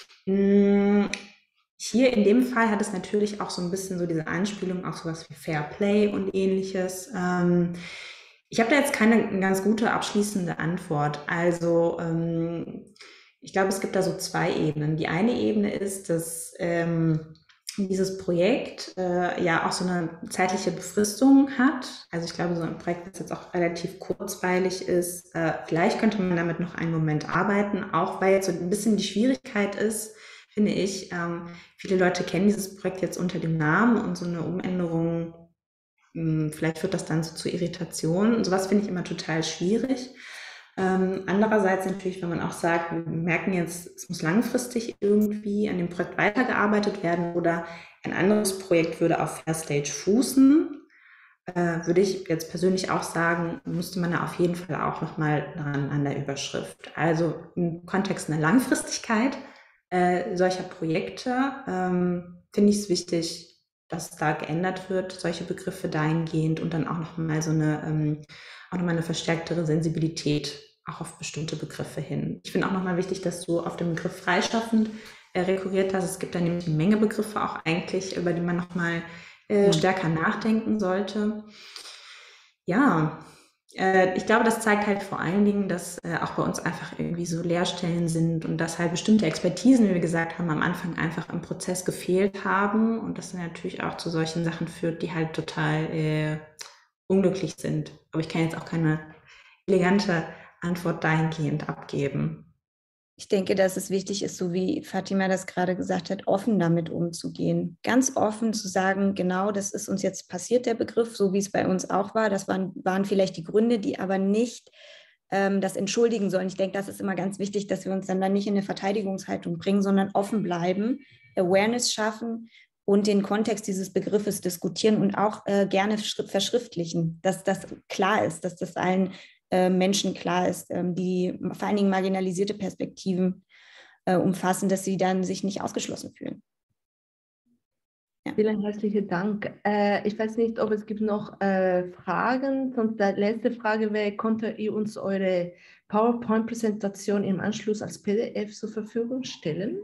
Hm, hier in dem Fall hat es natürlich auch so ein bisschen so diese Anspielung auf sowas wie Fair Play und ähnliches. Ähm, ich habe da jetzt keine ganz gute abschließende Antwort. Also ähm, ich glaube, es gibt da so zwei Ebenen. Die eine Ebene ist, dass ähm, dieses Projekt äh, ja auch so eine zeitliche Befristung hat. Also ich glaube, so ein Projekt, das jetzt auch relativ kurzweilig ist, äh, vielleicht könnte man damit noch einen Moment arbeiten, auch weil jetzt so ein bisschen die Schwierigkeit ist, finde ich, ähm, viele Leute kennen dieses Projekt jetzt unter dem Namen und so eine Umänderung, mh, vielleicht führt das dann so zu Irritationen. Und sowas finde ich immer total schwierig. Ähm, andererseits natürlich, wenn man auch sagt, wir merken jetzt, es muss langfristig irgendwie an dem Projekt weitergearbeitet werden oder ein anderes Projekt würde auf Fair Stage fußen, äh, würde ich jetzt persönlich auch sagen, müsste man da auf jeden Fall auch nochmal dran an der Überschrift. Also im Kontext einer Langfristigkeit äh, solcher Projekte ähm, finde ich es wichtig, dass da geändert wird, solche Begriffe dahingehend und dann auch nochmal so eine ähm, auch nochmal eine verstärktere Sensibilität auch auf bestimmte Begriffe hin. Ich finde auch nochmal wichtig, dass du auf den Begriff freischaffend äh, rekurriert hast. Es gibt da nämlich eine Menge Begriffe auch eigentlich, über die man nochmal äh, stärker nachdenken sollte. Ja, äh, ich glaube, das zeigt halt vor allen Dingen, dass äh, auch bei uns einfach irgendwie so Leerstellen sind und dass halt bestimmte Expertisen, wie wir gesagt haben, am Anfang einfach im Prozess gefehlt haben und das natürlich auch zu solchen Sachen führt, die halt total äh, unglücklich sind. Aber ich kann jetzt auch keine elegante Antwort dahingehend abgeben. Ich denke, dass es wichtig ist, so wie Fatima das gerade gesagt hat, offen damit umzugehen. Ganz offen zu sagen, genau, das ist uns jetzt passiert, der Begriff, so wie es bei uns auch war. Das waren, waren vielleicht die Gründe, die aber nicht ähm, das entschuldigen sollen. Ich denke, das ist immer ganz wichtig, dass wir uns dann, dann nicht in eine Verteidigungshaltung bringen, sondern offen bleiben, Awareness schaffen und den Kontext dieses Begriffes diskutieren und auch äh, gerne verschriftlichen, dass das klar ist, dass das allen Menschen klar ist, die vor allen Dingen marginalisierte Perspektiven äh, umfassen, dass sie dann sich nicht ausgeschlossen fühlen. Ja. Vielen herzlichen Dank. Äh, ich weiß nicht, ob es gibt noch äh, Fragen. Sonst die letzte Frage wäre, konntet ihr uns eure PowerPoint-Präsentation im Anschluss als P D F zur Verfügung stellen?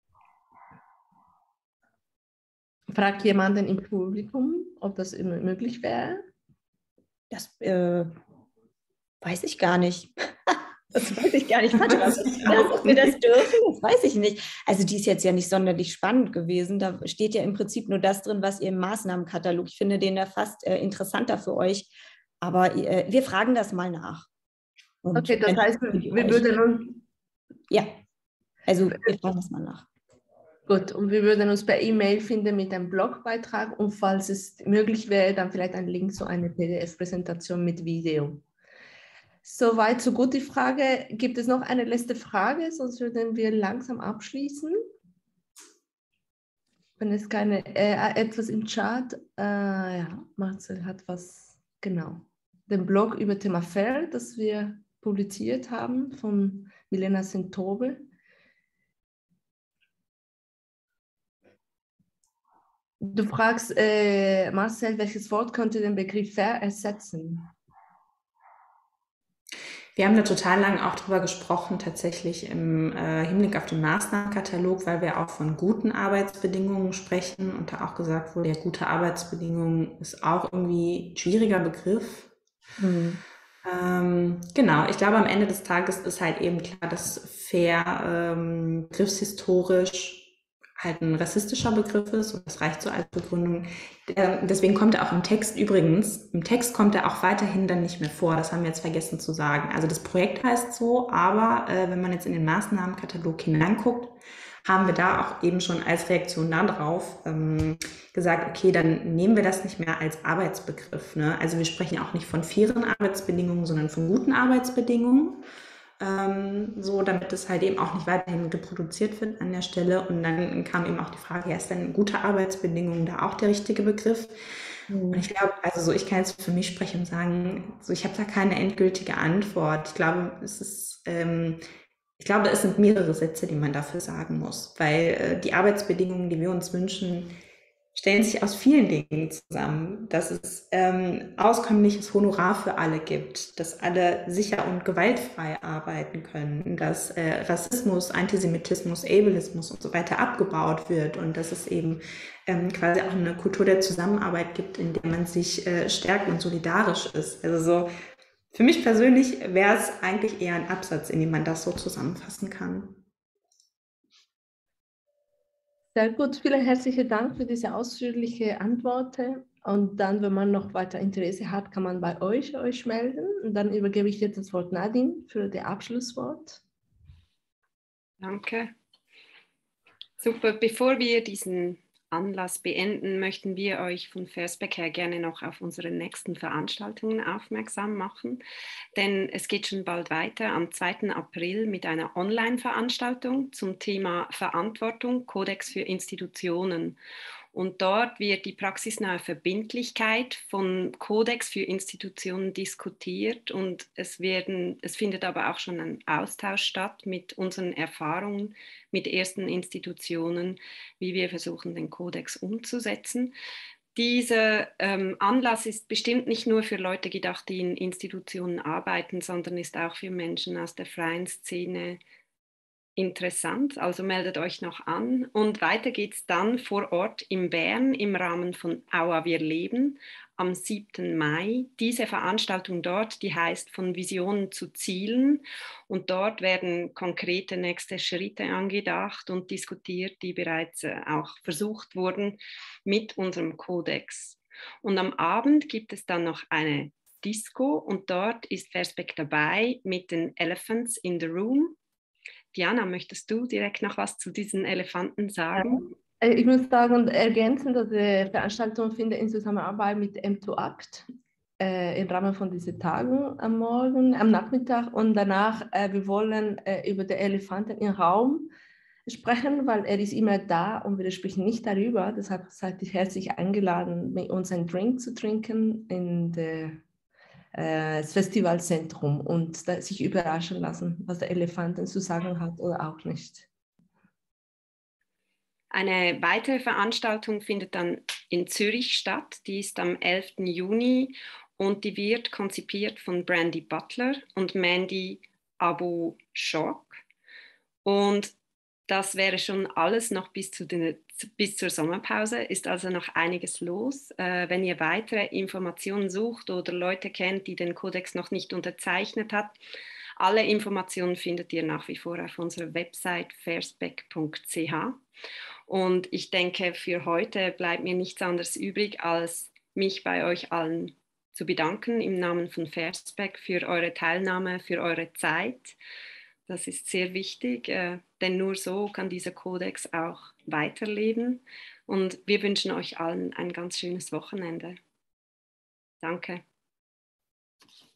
Fragt jemanden im Publikum, ob das möglich wäre? Das äh weiß ich gar nicht. Das weiß ich gar nicht. Warte, was ist das, ob wir das dürfen? Das weiß ich nicht. Also die ist jetzt ja nicht sonderlich spannend gewesen. Da steht ja im Prinzip nur das drin, was ihr im Maßnahmenkatalog, ich finde den ja fast äh, interessanter für euch. Aber äh, wir fragen das mal nach. Und okay, das heißt, wir, wir würden uns... Ja, also wir fragen das mal nach. Gut, und wir würden uns per E-Mail finden mit einem Blogbeitrag und falls es möglich wäre, dann vielleicht ein Link zu einer P D F-Präsentation mit Video. Soweit, so gut die Frage. Gibt es noch eine letzte Frage? Sonst würden wir langsam abschließen. Wenn es keine, äh, etwas im Chat, äh, ja, Marcel hat was, genau. Den Blog über Thema Fair, das wir publiziert haben von Milena Sintobel. Du fragst, äh, Marcel, welches Wort könnte den Begriff Fair ersetzen? Wir haben da total lang auch drüber gesprochen, tatsächlich im äh, Hinblick auf den Maßnahmenkatalog, weil wir auch von guten Arbeitsbedingungen sprechen und da auch gesagt wurde, ja, gute Arbeitsbedingungen ist auch irgendwie ein schwieriger Begriff. Mhm. Ähm, genau, ich glaube, am Ende des Tages ist halt eben klar, dass fair ähm, begriffshistorisch halt ein rassistischer Begriff ist und das reicht so als Begründung. Äh, deswegen kommt er auch im Text übrigens, im Text kommt er auch weiterhin dann nicht mehr vor, das haben wir jetzt vergessen zu sagen. Also das Projekt heißt so, aber äh, wenn man jetzt in den Maßnahmenkatalog hineinguckt, haben wir da auch eben schon als Reaktion darauf ähm, gesagt, okay, dann nehmen wir das nicht mehr als Arbeitsbegriff. Ne? Also wir sprechen auch nicht von fairen Arbeitsbedingungen, sondern von guten Arbeitsbedingungen. Ähm, so, damit es halt eben auch nicht weiterhin reproduziert wird an der Stelle. Und dann kam eben auch die Frage, ja, ist denn gute Arbeitsbedingungen da auch der richtige Begriff? Mhm. Und ich glaube, also so, ich kann jetzt für mich sprechen und sagen, so, ich habe da keine endgültige Antwort. Ich glaube, es ist, ähm, ich glaube, es sind mehrere Sätze, die man dafür sagen muss, weil äh, die Arbeitsbedingungen, die wir uns wünschen, stellen sich aus vielen Dingen zusammen, dass es ähm, auskömmliches Honorar für alle gibt, dass alle sicher und gewaltfrei arbeiten können, dass äh, Rassismus, Antisemitismus, Ableismus und so weiter abgebaut wird und dass es eben ähm, quasi auch eine Kultur der Zusammenarbeit gibt, in der man sich äh, stärkt und solidarisch ist. Also so, für mich persönlich wäre es eigentlich eher ein Absatz, in dem man das so zusammenfassen kann. Sehr gut, vielen herzlichen Dank für diese ausführliche Antworten. Und dann, wenn man noch weiter Interesse hat, kann man bei euch euch melden. Und dann übergebe ich jetzt das Wort Nadine für das Abschlusswort. Danke. Super, bevor wir diesen Anlass beenden, möchten wir euch von Fairsback her gerne noch auf unsere nächsten Veranstaltungen aufmerksam machen, denn es geht schon bald weiter am zweiten April mit einer Online-Veranstaltung zum Thema Verantwortung, Kodex für Institutionen. Und dort wird die praxisnahe Verbindlichkeit von Kodex für Institutionen diskutiert und es, werden, es findet aber auch schon ein Austausch statt mit unseren Erfahrungen mit ersten Institutionen, wie wir versuchen, den Kodex umzusetzen. Dieser ähm, Anlass ist bestimmt nicht nur für Leute gedacht, die in Institutionen arbeiten, sondern ist auch für Menschen aus der freien Szene interessant, also meldet euch noch an. Und weiter geht es dann vor Ort in Bern im Rahmen von Aua wir leben am siebten Mai. Diese Veranstaltung dort, die heißt von Visionen zu Zielen und dort werden konkrete nächste Schritte angedacht und diskutiert, die bereits äh, auch versucht wurden mit unserem Kodex. Und am Abend gibt es dann noch eine Disco und dort ist Fairspec dabei mit den Elephants in the Room. Diana, möchtest du direkt noch was zu diesen Elefanten sagen? Ja, ich muss sagen und ergänzen, dass die Veranstaltung findet in Zusammenarbeit mit M zwei Act äh, im Rahmen von diesen Tagen am Morgen, am Nachmittag und danach, äh, wir wollen äh, über den Elefanten im Raum sprechen, weil er ist immer da und wir sprechen nicht darüber. Deshalb seid ihr herzlich eingeladen, mit uns einen Drink zu trinken in der das Festivalzentrum und sich überraschen lassen, was der Elefanten zu sagen hat oder auch nicht. Eine weitere Veranstaltung findet dann in Zürich statt. Die ist am elften Juni und die wird konzipiert von Brandy Butler und Mandy Abu Shok. Und das wäre schon alles noch bis, zu den, bis zur Sommerpause, ist also noch einiges los. Äh, wenn ihr weitere Informationen sucht oder Leute kennt, die den Kodex noch nicht unterzeichnet hat, alle Informationen findet ihr nach wie vor auf unserer Website fairspec punkt c h. Und ich denke, für heute bleibt mir nichts anderes übrig, als mich bei euch allen zu bedanken im Namen von Fairspec für eure Teilnahme, für eure Zeit. Das ist sehr wichtig, äh, denn nur so kann dieser Kodex auch weiterleben. Und wir wünschen euch allen ein ganz schönes Wochenende. Danke.